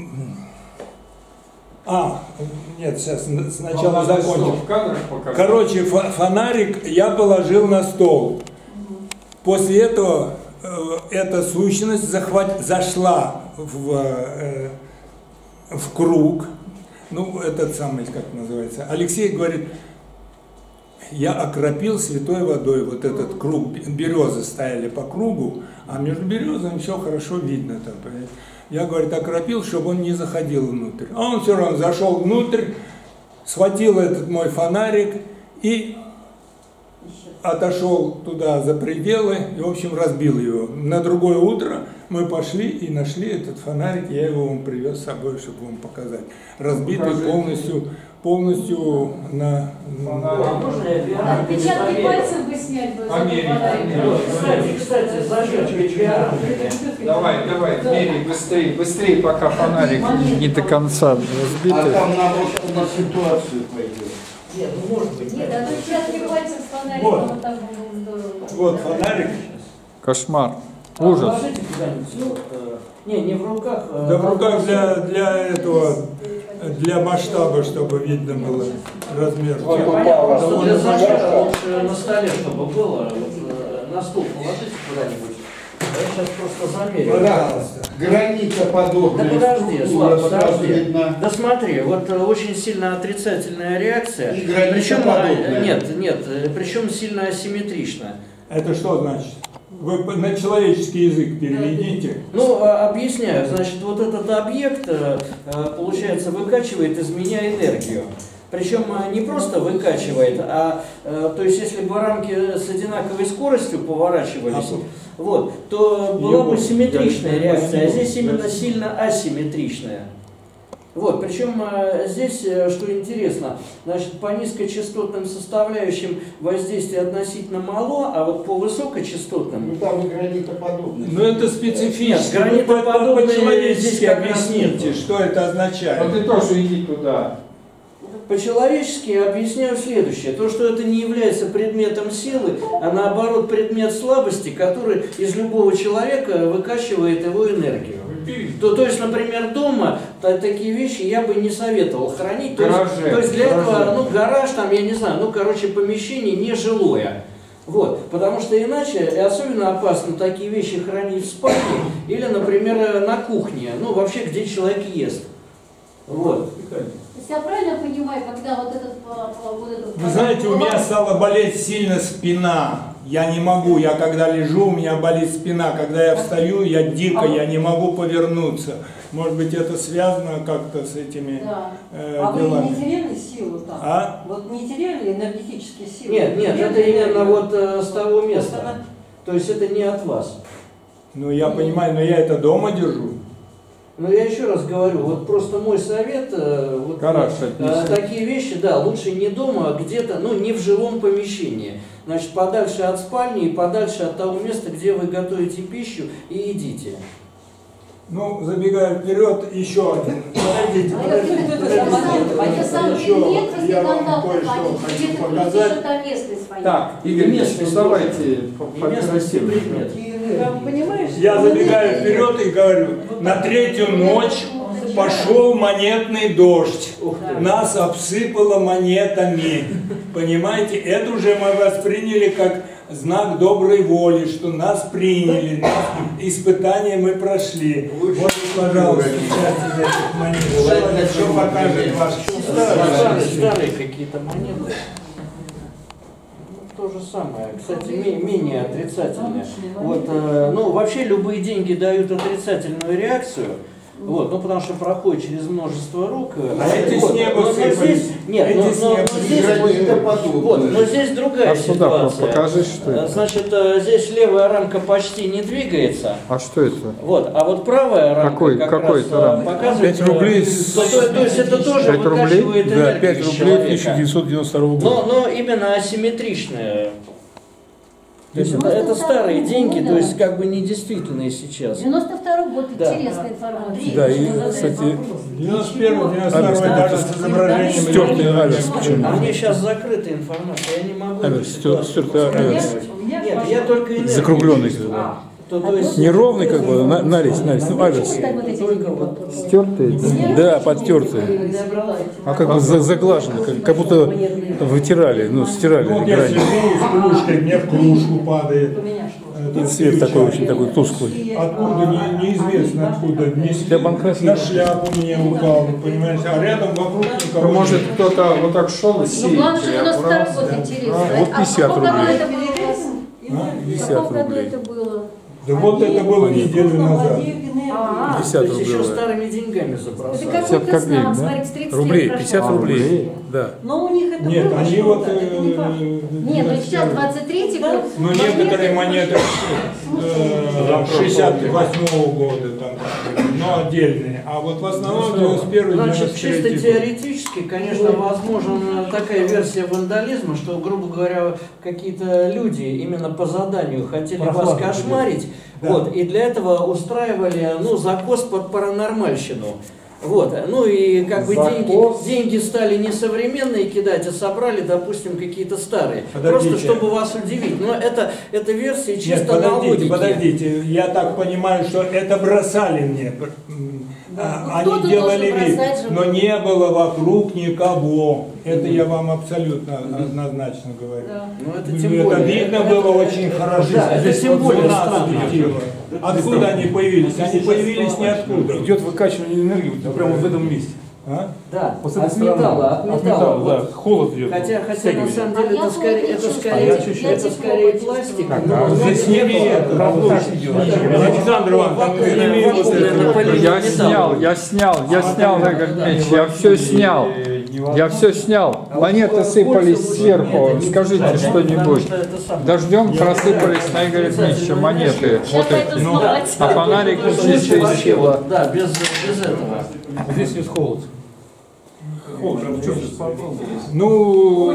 А, нет, сейчас сначала закончу. Короче, фонарик я положил на стол. После этого э, эта сущность захват... зашла в... Э, в круг, ну, этот самый, как называется, Алексей говорит, я окропил святой водой, вот этот круг, березы стояли по кругу, а между березами все хорошо видно там, я, говорит, окропил, чтобы он не заходил внутрь, а он все равно зашел внутрь, схватил этот мой фонарик и отошел туда за пределы и, в общем, разбил его. На другое утро мы пошли и нашли этот фонарик, я его вам привез с собой, чтобы вам показать. Разбитый полностью, полностью на... Отпечатки пальцев бы снять бы. Кстати, кстати, зажечь. Давай, давай, Мери, быстрее, быстрее, пока фонарик не до конца разбитый. А там на вот на ситуацию пойдет. Нет, ну может быть. Нет, отпечатки пальцев с фонариком, Вот. там было здорово. Вот фонарик. Кошмар. Ужас. Положите куда-нибудь. Ну, э, не, не в руках. Э, Да в руках для, для этого, для масштаба, чтобы видно было размер. Не, понятно, что для зажара лучше на столе, чтобы было. Вот, э, на стол положите куда-нибудь. Я сейчас просто замерю. Пожалуйста. Граница подобная. Да подожди, Слав, подожди. Видно. Да смотри, вот э, очень сильно отрицательная реакция. И граница Причем, подобная. а, нет, нет, э, причем сильно асимметричная. Это что значит? Вы на человеческий язык переведите. Ну, а, объясняю. Значит, вот этот объект, э, получается, выкачивает из меня энергию. Причем не просто выкачивает, а то есть если бы рамки с одинаковой скоростью поворачивались, вот, то была бы симметричная реакция, а здесь именно сильно асимметричная. Вот, причем здесь, что интересно, значит, по низкочастотным составляющим воздействие относительно мало, а вот по высокочастотным... Ну там гранитоподобные. Ну это специфически. Нет, гранитоподобные здесь По-человечески как раз объясните, нету. что это означает. Ну ты тоже иди туда. По-человечески объясняю следующее. То, что это не является предметом силы, а наоборот предмет слабости, который из любого человека выкачивает его энергию. То, то есть, например, дома та, такие вещи я бы не советовал хранить. То, Гараже, есть, то есть для гараже. этого, ну, гараж там, я не знаю, ну, короче, помещение нежилое. Вот, потому что иначе, и особенно опасно такие вещи хранить в спальне или, например, на кухне, ну, вообще, где человек ест. Вот. То есть я правильно понимаю, когда вот этот... Вот этот Вы знаете, у меня стала болеть сильно спина. Я не могу, я когда лежу, у меня болит спина. Когда я встаю, я дико, я не могу повернуться. Может быть, это связано как-то с этими Да. э, А вы делами. не теряли силу там? А? Вот не теряли энергетические силы? Нет, нет, Теряли это именно энергию? вот э, с того места. Вот она- То есть это не от вас. Ну, я понимаю, но я это дома держу. Но я еще раз говорю, вот просто мой совет, э, вот, Гараж э, отнеси. такие вещи, да, лучше не дома, а где-то, ну, не в жилом помещении. Значит, подальше от спальни и подальше от того места, где вы готовите пищу и едите. Ну, забегая вперед, еще один. Подождите, А подождите, это, подождите. это, это сам Еще предмет после я вам контакта, кое-что а хочу где-то показать. что-то местность своей. Так, Игорь Ильич, Местный ну давайте И местности предмет. Прям, понимаешь? Я Ну, забегаю нет, вперед и говорю, на третью ночь пошел монетный дождь. Ух ты. Нас обсыпало монетами. Понимаете, это уже мы восприняли как знак доброй воли, что нас приняли, нас, испытания мы прошли. Вот, пожалуйста, часть из этих монет. Что покажет ваш Старые, старые какие-то монеты. Ну, то же самое. Кстати, ме- менее отрицательные. Вот, э, ну, вообще любые деньги дают отрицательную реакцию. Вот, ну потому что проходит через множество рук. А эти с Вот, неба но- но сыпались. здесь, нет, Эти но, с но- неба но здесь, Гранитоподобные. вот, но здесь другая А сюда ситуация. покажи, что Э, это. Значит, э, здесь левая рамка почти не двигается. А что это? Вот, а вот правая рамка Какой- как какой раз это э, рамка? показывает... пять рублей э, с- то, то- то есть это тоже пять рублей? выкачивает Да, энергию пять из рублей человека. тысяча девятьсот девяносто второго года. Но, но именно асимметричная. То есть это, это старые деньги, то есть как бы недействительные сейчас. девяносто второй год, Да. интересная информация. Да, и, кстати, девяносто первый, девяносто второй даже с изображением. стертый аверс, А почему? мне сейчас закрытая информация, я не могу Аверс, эту ситуацию стертый аверс. У меня Нет, пошла- я только энергию. Закругленный. А, То, то есть, Неровный, как бы, на- нарезь, нарезь, ну, аверс. только вот Стертые? Да, подтертый. А как бы за- заглажено, как, как будто вытирали, ну, стирали Вот я грани. сижу с кружкой, мне в кружку падает. у меня что? Этот И цвет такой очень такой тусклый. И- Откуда, не, неизвестно откуда. Не Шляпа он красивый. на шляпу мне упал, понимаете, а рядом вокруг никого Ну, может, нет. кто-то вот так шел и Ну, главное, что сеял. девяносто второй год интересно. А, вот А в пятьдесят каком году рублей. это было у вас? А? В пятьдесят каком году рублей. это было? Да вот это было неделю назад. А, то пятьдесят есть еще рублей. старыми деньгами это забросали. пятьдесят какой-то копеек, знак, да? смотрите, с тридцати Рублей, лет пятьдесят прошло. рублей. Да. Но у них это Нет, было они что-то, вот... это не факт. э, Нет, ну сейчас двадцать третий год. Но некоторые монеты э, шестьдесят восьмого года, там, но отдельные. А вот в основном девяносто первый, Значит, девяносто чисто третий год. теоретически, конечно, возможна такая версия вандализма, что, грубо говоря, какие-то люди именно по заданию хотели вас Прохладно кошмарить, Да. вот, и для этого устраивали, ну, закос под паранормальщину. Вот, ну и как бы деньги, Закос. деньги стали не современные кидать, а собрали, допустим, какие-то старые. Подождите. Просто чтобы вас удивить. Но это, это версия чисто Нет, на подождите, логике. подождите. Я так понимаю, что это бросали мне. М, а, Ну, кто-то Они делали должен вид, бросать же. но не было вокруг никого. Это я вам абсолютно однозначно говорю. Ну, это Это тем более. видно Это- было это- очень хорошо. Да, это тем более Луна странно. светила. Откуда они появились? Они появились ниоткуда. Идет выкачивание энергии вот прямо в этом месте. А? Да, Вот с этой от стороны. металла, от От металла. металла, вот. да. Холод идет. Хотя, хотя на Стягивает. самом А деле я это скорее, плохо это чувствую. скорее, Я чуть-чуть. это Я скорее тепло пластик. Так, но- а но здесь не не было. это, равнодушь идет. Александр Иванович, там Вакуумное- не имеет вакуумное этого. напыление Я металла. снял, я снял, я снял, Игорь Ильич, я все снял. невозможно. Я все снял. Монеты сыпались сверху. Скажите что-нибудь. Дождем просыпались на Игоря Дмитриевича монеты. Вот это. Ну, а фонарик чистая сила. Да, без, без этого. Здесь есть холод. Ну,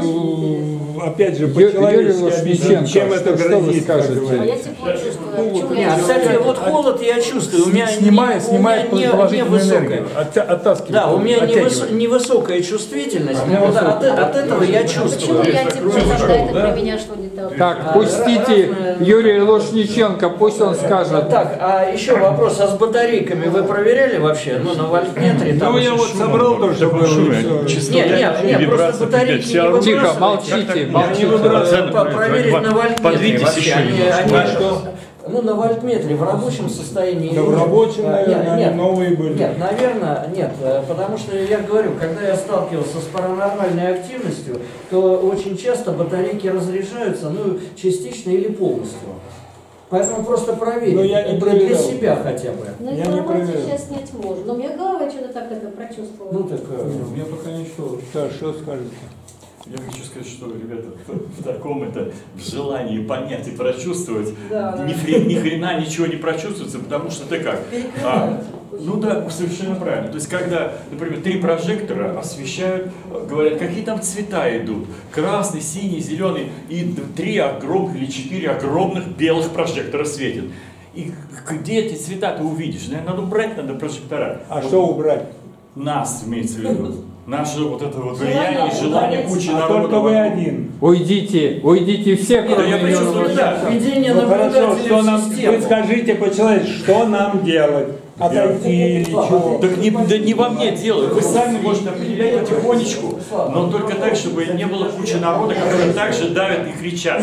опять же, по-человечески объяснить, чем это грозит, как А я говорится. тепло чувствую. Почему Нет, я кстати, вот холод я чувствую. У меня Снимает, не, у снимает меня не- положительную невысокая. энергию. От, оттаскивает. Да, у меня невыс- оттягивает. невысокая чувствительность. но вот от, от этого я Почему чувствую. я тепло, когда это про меня что не так? Так, пустите Юрия Лушниченко, пусть он скажет. Так, а еще вопрос, а с батарейками вы проверяли вообще? Ну, на вольтметре там. Ну, я вот собрал то, что было. и всё. Не, не, не, просто батарейки не выбрасывать. Тихо, молчите, молчите. По- Проверить на вольтметре Подвиньтесь вообще. еще Они- немножко. они- Ну, на вольтметре, в рабочем состоянии. Да, в рабочем, А, наверное, нет, они нет, новые были. Нет, наверное, нет. э, Потому что я говорю, когда я сталкивался с паранормальной активностью, то очень часто батарейки разряжаются, ну, частично или полностью. Поэтому просто проверить. Ну, я не для, для проверял. себя хотя бы. Ну, Я не информацию проверял. сейчас снять можно. Но у меня голова что-то так это прочувствовала. Ну, так... э, Я пока ничего. Да, что скажете? Я хочу сказать, что, ребята, в, в таком это в желании понять и прочувствовать, Да, ни, да. хрен, ни хрена ничего не прочувствуется, потому что ты как? А, ну да, совершенно правильно. То есть, когда, например, три прожектора освещают, говорят, какие там цвета идут, красный, синий, зеленый, и д- три огромных или четыре огромных белых прожектора светят. И где эти цвета ты увидишь? Наверное, надо убрать, надо прожектора. А что убрать? Нас, имеется в виду. Наше вот это вот Желание влияние, желание удалить. кучи А народа. только вы вокруг. один. Уйдите, уйдите все, Да, кроме я Юрия почувствовал, да. Введение Ну хорошо, наблюдателей что в нам, систему. вы скажите по-человечески, что нам делать? Отойти или чего? Так не, да не во мне дело, вы сами можете определять потихонечку, но только так, чтобы не было кучи народа, которые также давят и кричат.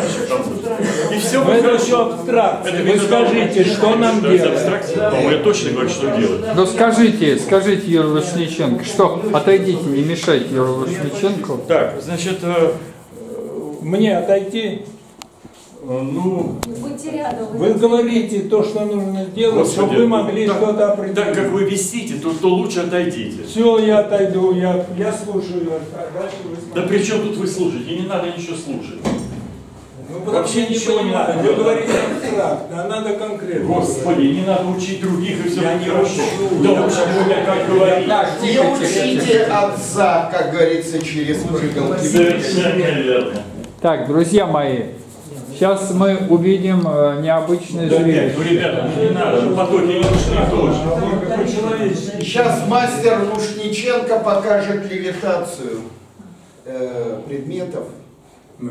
И все Ну, будет это хорошо. все абстракция. Это Вы видно скажите, того, что нам что это делать? абстракция. Но я точно говорю, что делать. Ну скажите, скажите, Юрий Лушниченко, что, отойдите, не мешайте Юрию Лушниченко. Так, значит, э, Мне отойти? э, ну, Будьте рядом. Вы говорите то, что нужно делать, Господи, чтобы вы могли так- что-то определить. так как вы висите, то, то лучше отойдите. Все, я отойду, я, я слушаю вас, а дальше вы Да смотрите. при чем тут вы слушаете? Не надо ничего слушать. Ну, Вообще ничего не надо Вы делать. говорите абстрактно, а надо конкретно. Господи, не надо учить других, и все Я будет не хорошо. учу, Да я учите меня, как говорить. Так, Не тихо, тихо, тихо. учите отца, как говорится, через прыгалки. Совершенно верно. Так, друзья мои, сейчас мы увидим э, необычное Да нет, зрелище. ну ребята, ну не надо, ну потоки не нужны тоже. По-человечески. Сейчас мастер Лушниченко покажет левитацию э, предметов. Я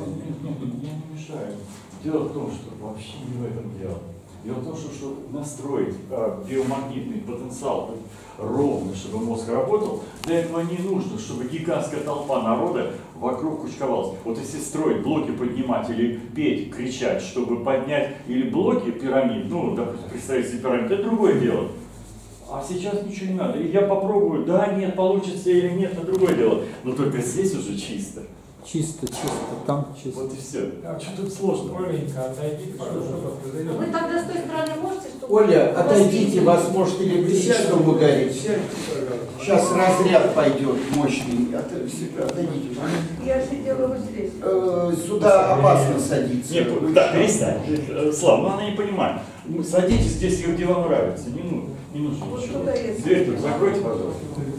не мешаю. Дело в том, что вообще не в этом дело. Дело в том, что, что настроить а, биомагнитный потенциал ровно, чтобы мозг работал, для этого не нужно, чтобы гигантская толпа народа вокруг кучковалась. Вот если строить блоки поднимать или петь, кричать, чтобы поднять, или блоки пирамид, ну, допустим, представить себе пирамид, это другое дело. А сейчас ничего не надо. И я попробую, да, нет, получится или нет, это другое дело. Но только здесь уже чисто. Чисто, чисто, там чисто. Вот и все. Что тут сложно? Оленька, отойди, пожалуйста. Вы тогда с той стороны можете, чтобы... Оля, отойдите, вас может электричеством ударить. Сейчас разряд пойдет мощный. От- Отойдите. Я сидела вот здесь. Э, Сюда опасно садиться. Нет, да, перестань. Э, Слава, ну она не понимает. Ну, садитесь здесь, где вам нравится. Не, ну, не нужно ничего. Дверь тут закройте, пожалуйста.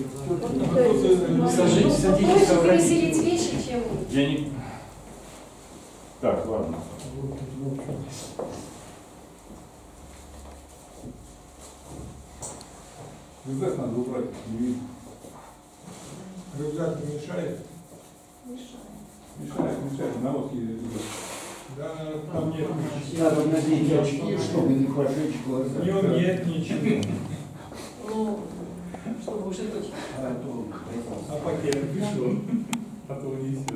Сажитесь, садитесь, Проще обратите. переселить вещи, чем... Я не... Так, ладно. Рюкзак надо убрать, не видно. Рюкзак не мешает? Мешает, мешает, наводки рюкзак. Да, там нет ничего. Надо надеть очки, чтобы не пожечь глаза. В нем нет ничего. Ну, чтобы уже точно. А, то- А пакет пришел, а то унесет.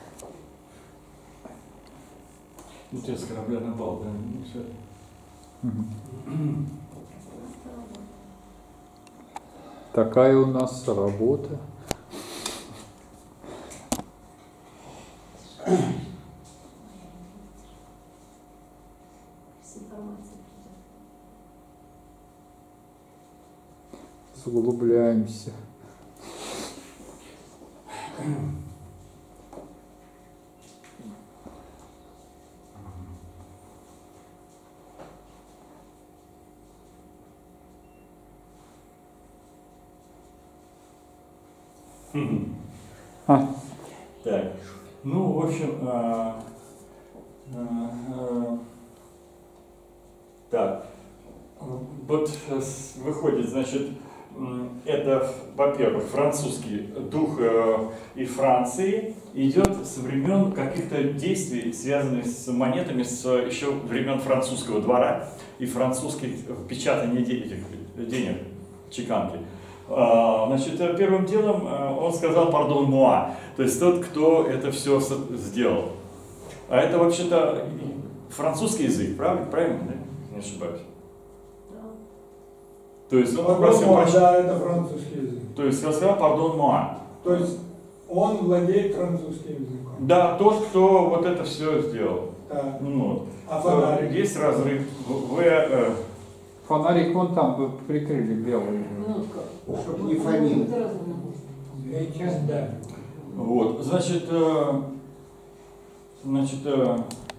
Ну, ты с корабля на бал, да? Ну, все. Такая у нас работа. Заглубляемся. А. Так, ну, в общем, а, а, а, так, вот выходит, значит, это, во-первых, французский дух э, и Франции идет с времен каких-то действий, связанных с монетами, с еще времен французского двора и французских печатания денег, чеканки. А, значит, первым делом он сказал «пардон муа», то есть тот, кто это все сделал. А это вообще-то французский язык, правильно? Правильно, да? Не ошибаюсь. То есть он попросил прощения. Да, это французский язык. То есть сказал «пардон муа». То есть он владеет французским языком. Да, тот, кто вот это все сделал. Да. Ну, а фонарик? Есть разрыв. Вы, э... Фонарик вон там вы прикрыли белый. Чтобы не фонил. Сейчас да. Вот, значит, э... значит, э...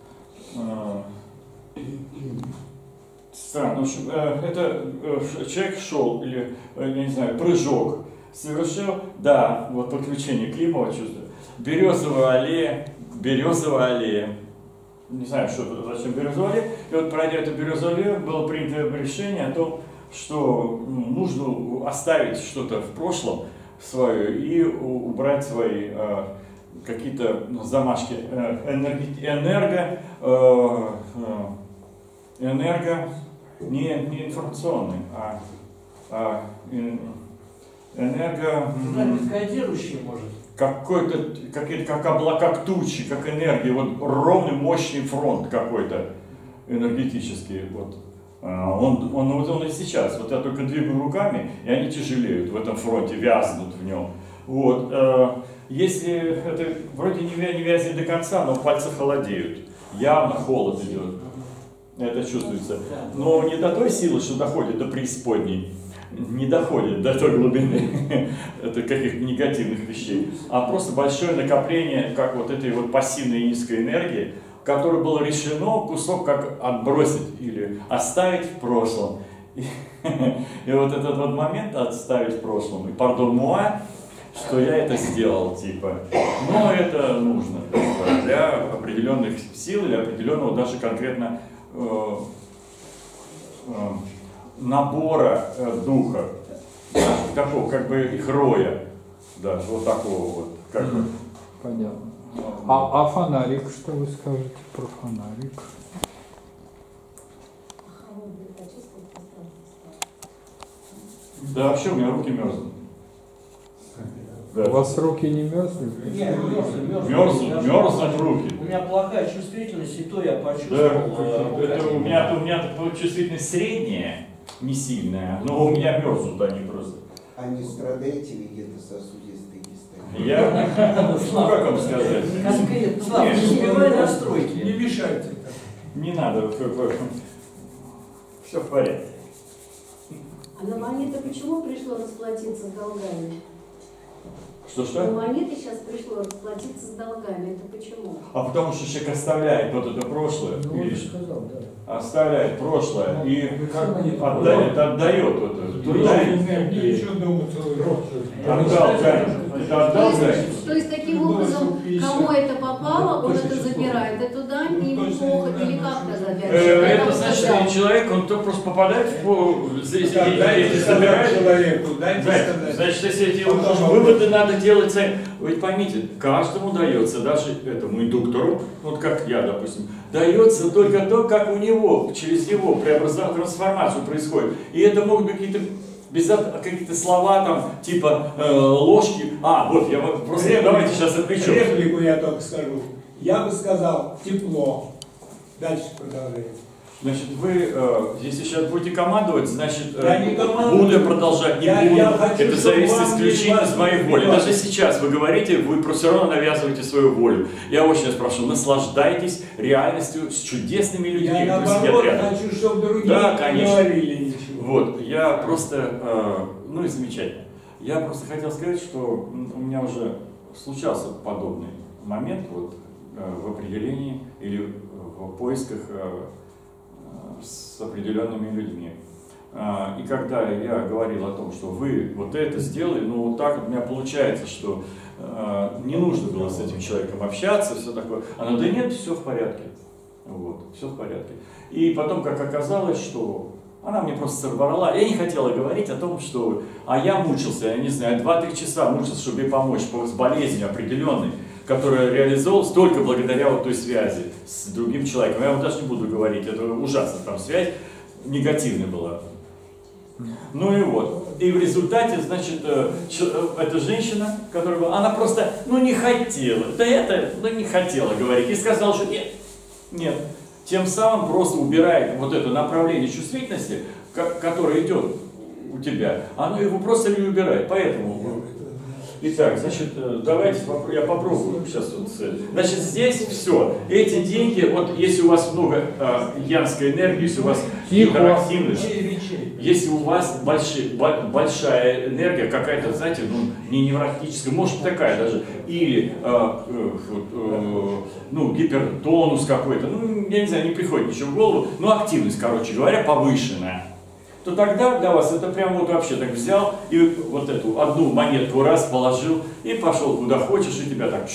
Э... странно, в общем, э, это э, человек шел, или, э, я не знаю, прыжок совершил, да, вот подключение Климова чувствую, березовая аллея, березовая аллея, не знаю, что, зачем березовая аллея, и вот пройдя эту березовую аллею, было принято решение о том, что ну, нужно оставить что-то в прошлом свое и убрать свои э, какие-то ну, замашки э, энерги, энерго, э, э, энерго, не, не информационный, а, а энерго... Кодирующий, может. Какой-то, как, как облака, как тучи, как энергия, вот ровный, мощный фронт какой-то энергетический. Вот. Он, он, вот он и сейчас, вот я только двигаю руками, и они тяжелеют в этом фронте, вязнут в нем. Вот. Если это вроде не, не вязнет до конца, но пальцы холодеют, явно холод идет. Это чувствуется. Но не до той силы, что доходит до преисподней, не доходит до той глубины это каких-то негативных вещей, а просто большое накопление, как вот этой вот пассивной низкой энергии, которое было решено кусок как отбросить или оставить в прошлом. И, и вот этот вот момент отставить в прошлом, и пардон муа, что я это сделал, типа, но это нужно типа, для определенных сил или определенного даже конкретно э, э, набора э, духа, да, такого как бы их роя, да, вот такого вот, как бы. Понятно. А, а фонарик, что вы скажете про фонарик? Да вообще у меня руки мерзнут. Да. У вас руки не мерзнут? Нет, мерзнут, мерзнут, мерзнут руки. У меня плохая чувствительность, и то я почувствовал. Да, это у меня, у меня чувствительность средняя, не сильная, но у меня мерзнут они просто. А не страдаете ли вегетососудистой гистаминой? Я? Ну как вам сказать? Конкретно. Слава, не сбивай настройки. Не мешайте. Не надо, все в порядке. А на монеты почему пришло расплатиться с долгами? Что-что? На монеты сейчас пришло расплатиться с долгами. Это почему? А потому что человек оставляет вот это прошлое, Ну, он видишь? сказал, да. Оставляет прошлое и Как отдает, отдает вот это. Еще думаю, целый рот. Отдал, да. Отдал, да. То есть таким образом, кому это попало, он это забирает, и туда не плохо, или как-то забирает. Это значит, человек, он то просто попадает в здесь и собирает человеку, дайте сказать. Значит, если эти выводы надо делать, ведь поймите, каждому дается, даже этому индуктору, вот как я, допустим, дается только то, как у него, через его преобразование, трансформацию происходит. И это могут быть какие-то какие-то слова там, типа э, ложки. А, вот, я просто, реплику, давайте сейчас отвлечем. Реплику я только скажу. Я бы сказал тепло. Дальше продолжаем. Значит, вы, э, если сейчас будете командовать, значит, э, не буду я продолжать, не я, буду. Я хочу, это зависит вам исключительно от моей воли. Даже сейчас вы говорите, вы все равно навязываете свою волю. Я очень вас прошу, наслаждайтесь реальностью с чудесными людьми, я которые сидят рядом. хочу, чтобы другие да, конечно. не говорили ничего. Вот, я просто, э, ну и замечательно. Я просто хотел сказать, что у меня уже случался подобный момент вот, э, в определении или в поисках э, с определенными людьми. И когда я говорил о том, что вы вот это сделали, ну вот так вот у меня получается, что не нужно было с этим человеком общаться, все такое. Она, да нет, все в порядке. Вот, все в порядке. И потом, как оказалось, что она мне просто сорвала. Я не хотела говорить о том, что... А я мучился, я не знаю, два-три часа мучился, чтобы ей помочь с болезнью определенной, которая реализовалась только благодаря вот той связи с другим человеком. Я вам даже не буду говорить, это ужасно, там связь негативная была. Ну и вот. И в результате, значит, эта женщина, которая была, она просто, ну не хотела, да это, ну не хотела говорить. И сказала, что нет, нет. Тем самым просто убирает вот это направление чувствительности, которое идет у тебя, оно его просто не убирает. Поэтому, итак, значит, давайте я попробую сейчас вот. Значит, здесь все. Эти деньги, вот если у вас много э, янской энергии, если у вас гиперактивность, если у вас большие, большая энергия, какая-то, знаете, ну, не невротическая, может такая даже, или э, э, э, ну, гипертонус какой-то, ну, я не знаю, не приходит ничего в голову, но активность, короче говоря, повышенная, то тогда для вас это прям вот вообще так взял и вот эту одну монетку раз положил и пошел куда хочешь, и тебя так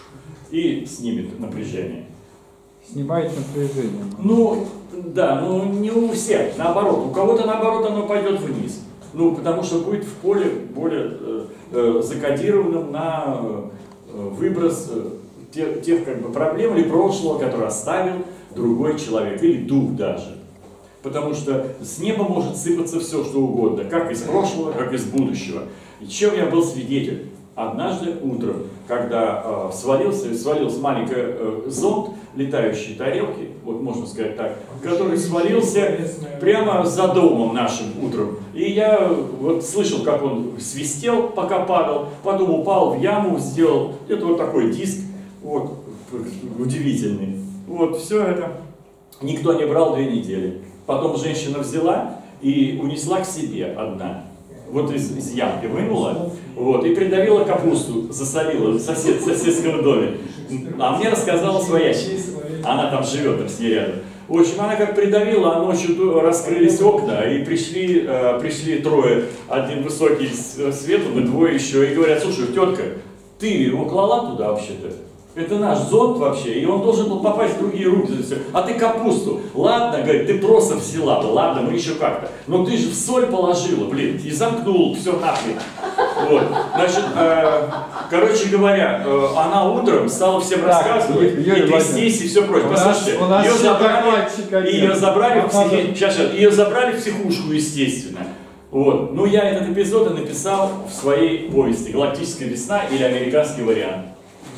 и снимет напряжение. Снимает напряжение. Ну, да, ну не у всех, наоборот. У кого-то наоборот оно пойдет вниз. Ну, потому что будет в поле более э, э, закодированным на э, выброс э, тех, тех как бы проблем или прошлого, который оставил другой человек, или дух даже. Потому что с неба может сыпаться все, что угодно, как из прошлого, как из будущего. И чем я был свидетель? Однажды утром, когда э, свалился, свалился маленький э, зонд летающей тарелки, вот можно сказать так, который свалился прямо за домом нашим утром. И я вот слышал, как он свистел, пока падал, потом упал в яму, сделал это вот такой диск, вот, удивительный. Вот, все это никто не брал две недели. Потом женщина взяла и унесла к себе одна. Вот из, из ямки вынула, вот, и придавила капусту, засолила в сосед, в соседском доме. А мне рассказала своячка. Она там живет, там с ней рядом. В общем, она как придавила, а ночью раскрылись окна, и пришли, э, пришли трое. Один высокий с светлым, и двое еще. И говорят, слушай, тетка, ты его клала туда вообще-то? Это наш зонт вообще, и он должен был попасть в другие руки. А ты капусту. Ладно, говорит, ты просто взяла. Ладно, мы еще как-то. Но ты же в соль положила, блин, и замкнул все нахрен. Вот. Значит, э, короче говоря, э, она утром стала всем так, рассказывать, и трястись, и все прочее. Послушайте, ее забрали, ее забрали в психи... сейчас, сейчас, ее забрали в психушку, естественно. Вот. Ну, я этот эпизод и написал в своей повести «Галактическая весна» или американский вариант.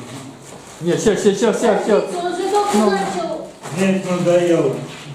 Нет, сейчас, сейчас, сейчас, сейчас. Он же только начал. Нет, надоело.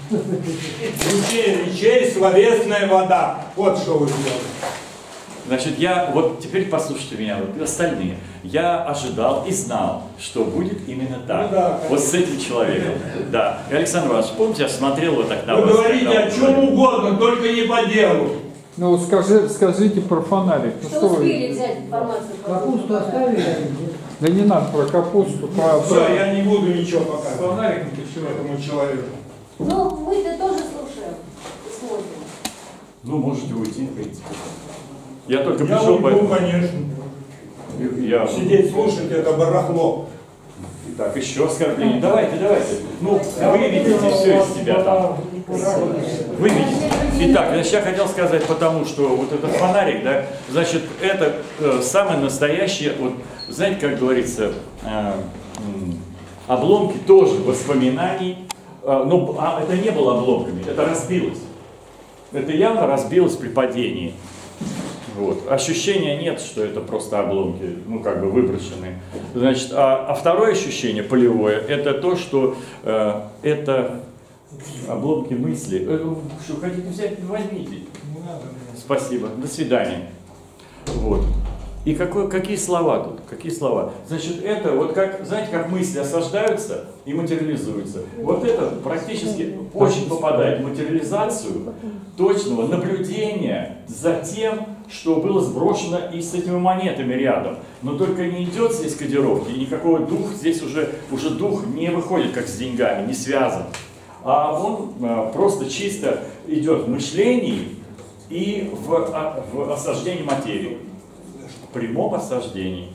Речей, словесная вода. Вот что вы сделали. Значит, я, вот теперь послушайте меня, вот остальные. Я ожидал и знал, что будет именно так. Ну, да, вот с этим человеком. Да. И, Александр Иванович, помните, я смотрел вот так на вас. Вы говорите о чем угодно, только не по делу. Ну, скажи, скажите про фонарик. Что ну, успели вы... взять информацию? Капусту оставили? Да не надо про капусту. Про... Все, я не буду ничего показывать. Фонариком этому человеку. Ну, мы-то тоже слушаем и смотрим. Ну, можете уйти, в принципе. Я только я пришел, уйду, поэтому... конечно. Я... Сидеть, слушать, это барахло. Так, еще оскорбление. Давайте, давайте. Ну, вы видите все из себя там. Вы видите. Итак, значит, я хотел сказать потому, что вот этот фонарик, да, значит, это э, самое настоящее, вот, знаете, как говорится, э, э, обломки тоже воспоминаний, э, но а, это не было обломками, это разбилось. Это явно разбилось при падении. Вот. Ощущения нет, что это просто обломки, ну как бы выброшенные. Значит, а, а второе ощущение, полевое, это то, что э, это обломки мысли. Э, что хотите взять, возьмите. Спасибо, до свидания. Вот. И какой, какие слова тут? Какие слова? Значит, это вот как, знаете, как мысли осаждаются и материализуются. Вот это практически очень попадает в материализацию точного наблюдения за тем, что было сброшено и с этими монетами рядом. Но только не идет здесь кодировки, и никакого дух здесь уже, уже дух не выходит как с деньгами, не связан. А он а, просто чисто идет в мышлении, и в, в осаждении материи, в прямом осаждении.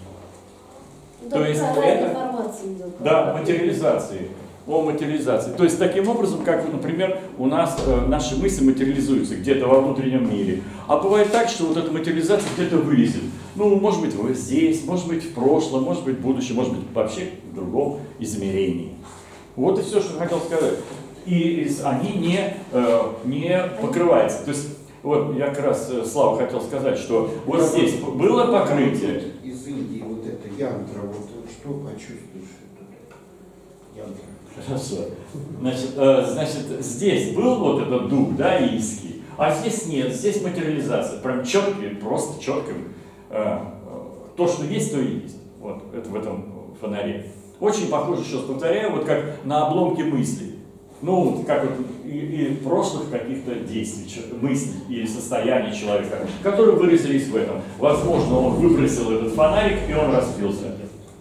Да, То есть да, это, идет, да, материализации, о материализации. То есть таким образом, как, например, у нас э, наши мысли материализуются где-то во внутреннем мире. А бывает так, что вот эта материализация где-то вылезет. Ну, может быть, вот здесь, может быть, в прошлом, может быть, в будущем, может быть, вообще в другом измерении. Вот и все, что я хотел сказать. И, и они не, э, не покрываются. То есть, вот я как раз, Слава, хотел сказать, что вот здесь было покрытие. Из Индии вот это янтра, вот что почувствуешь? Янтра. Хорошо. Значит, э, значит, здесь был вот этот дух, да, ииский, а здесь нет, здесь материализация. Прям четкий, просто четко. Э, то, что есть, то и есть. Вот это в этом фонаре. Очень похоже, сейчас повторяю, вот как на обломке мыслей. Ну, как вот и, и прошлых каких-то действий, мыслей или состояний человека, которые выразились в этом. Возможно, он выбросил этот фонарик, и он разбился.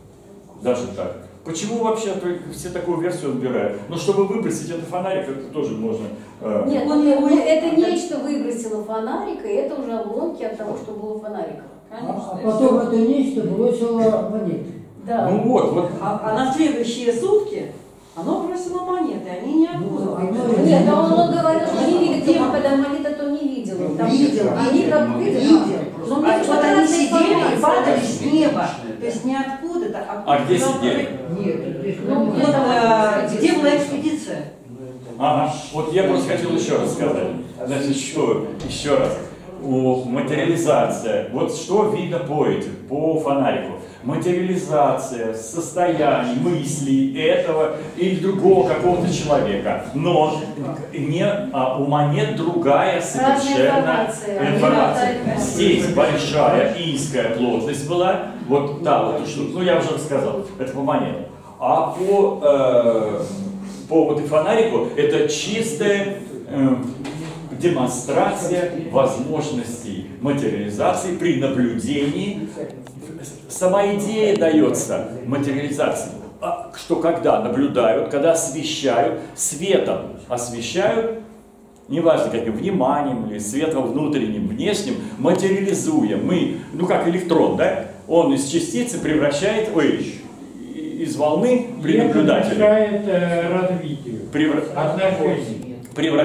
Даже так. Почему вообще все такую версию отбирают? Ну, чтобы выбросить этот фонарик, это тоже можно... Э... Нет, ну, это нечто выбросило фонарик, и это уже обломки от того, что было фонарика. А, а потом это нечто бросило монеты. Да. Ну вот, вот. А, а на следующие сутки оно бросило монеты, они не откуда. Ну, нет, но он, он говорил, что не видел, а когда монета, то не видел. Там, видел, они видел, как видели. видел. Но А мне вот они сидели и падали с неба. То есть не откуда-то, а... А где сидели? Нет, Ну, вот, а, где была экспедиция? Ага, вот я просто хотел еще раз сказать. Значит, что, еще раз. О, материализация. Вот что видно по этим, по фонарику. Материализация состояний, мыслей этого или другого какого-то человека. Но не, а у монет другая совершенно информация. информация. Здесь большая инская плотность была, вот та вот штука, ну я уже рассказал, это по монетам. А по, э, по вот и фонарику это чистая э, демонстрация возможностей материализации при наблюдении. Сама идея дается материализации, что когда наблюдают, когда освещают, светом освещают, неважно каким, вниманием или светом внутренним, внешним, материализуя. Мы, ну как электрон, да, он из частицы превращает, ой, из волны при наблюдателе. Это мешает развитию Превра... отношений.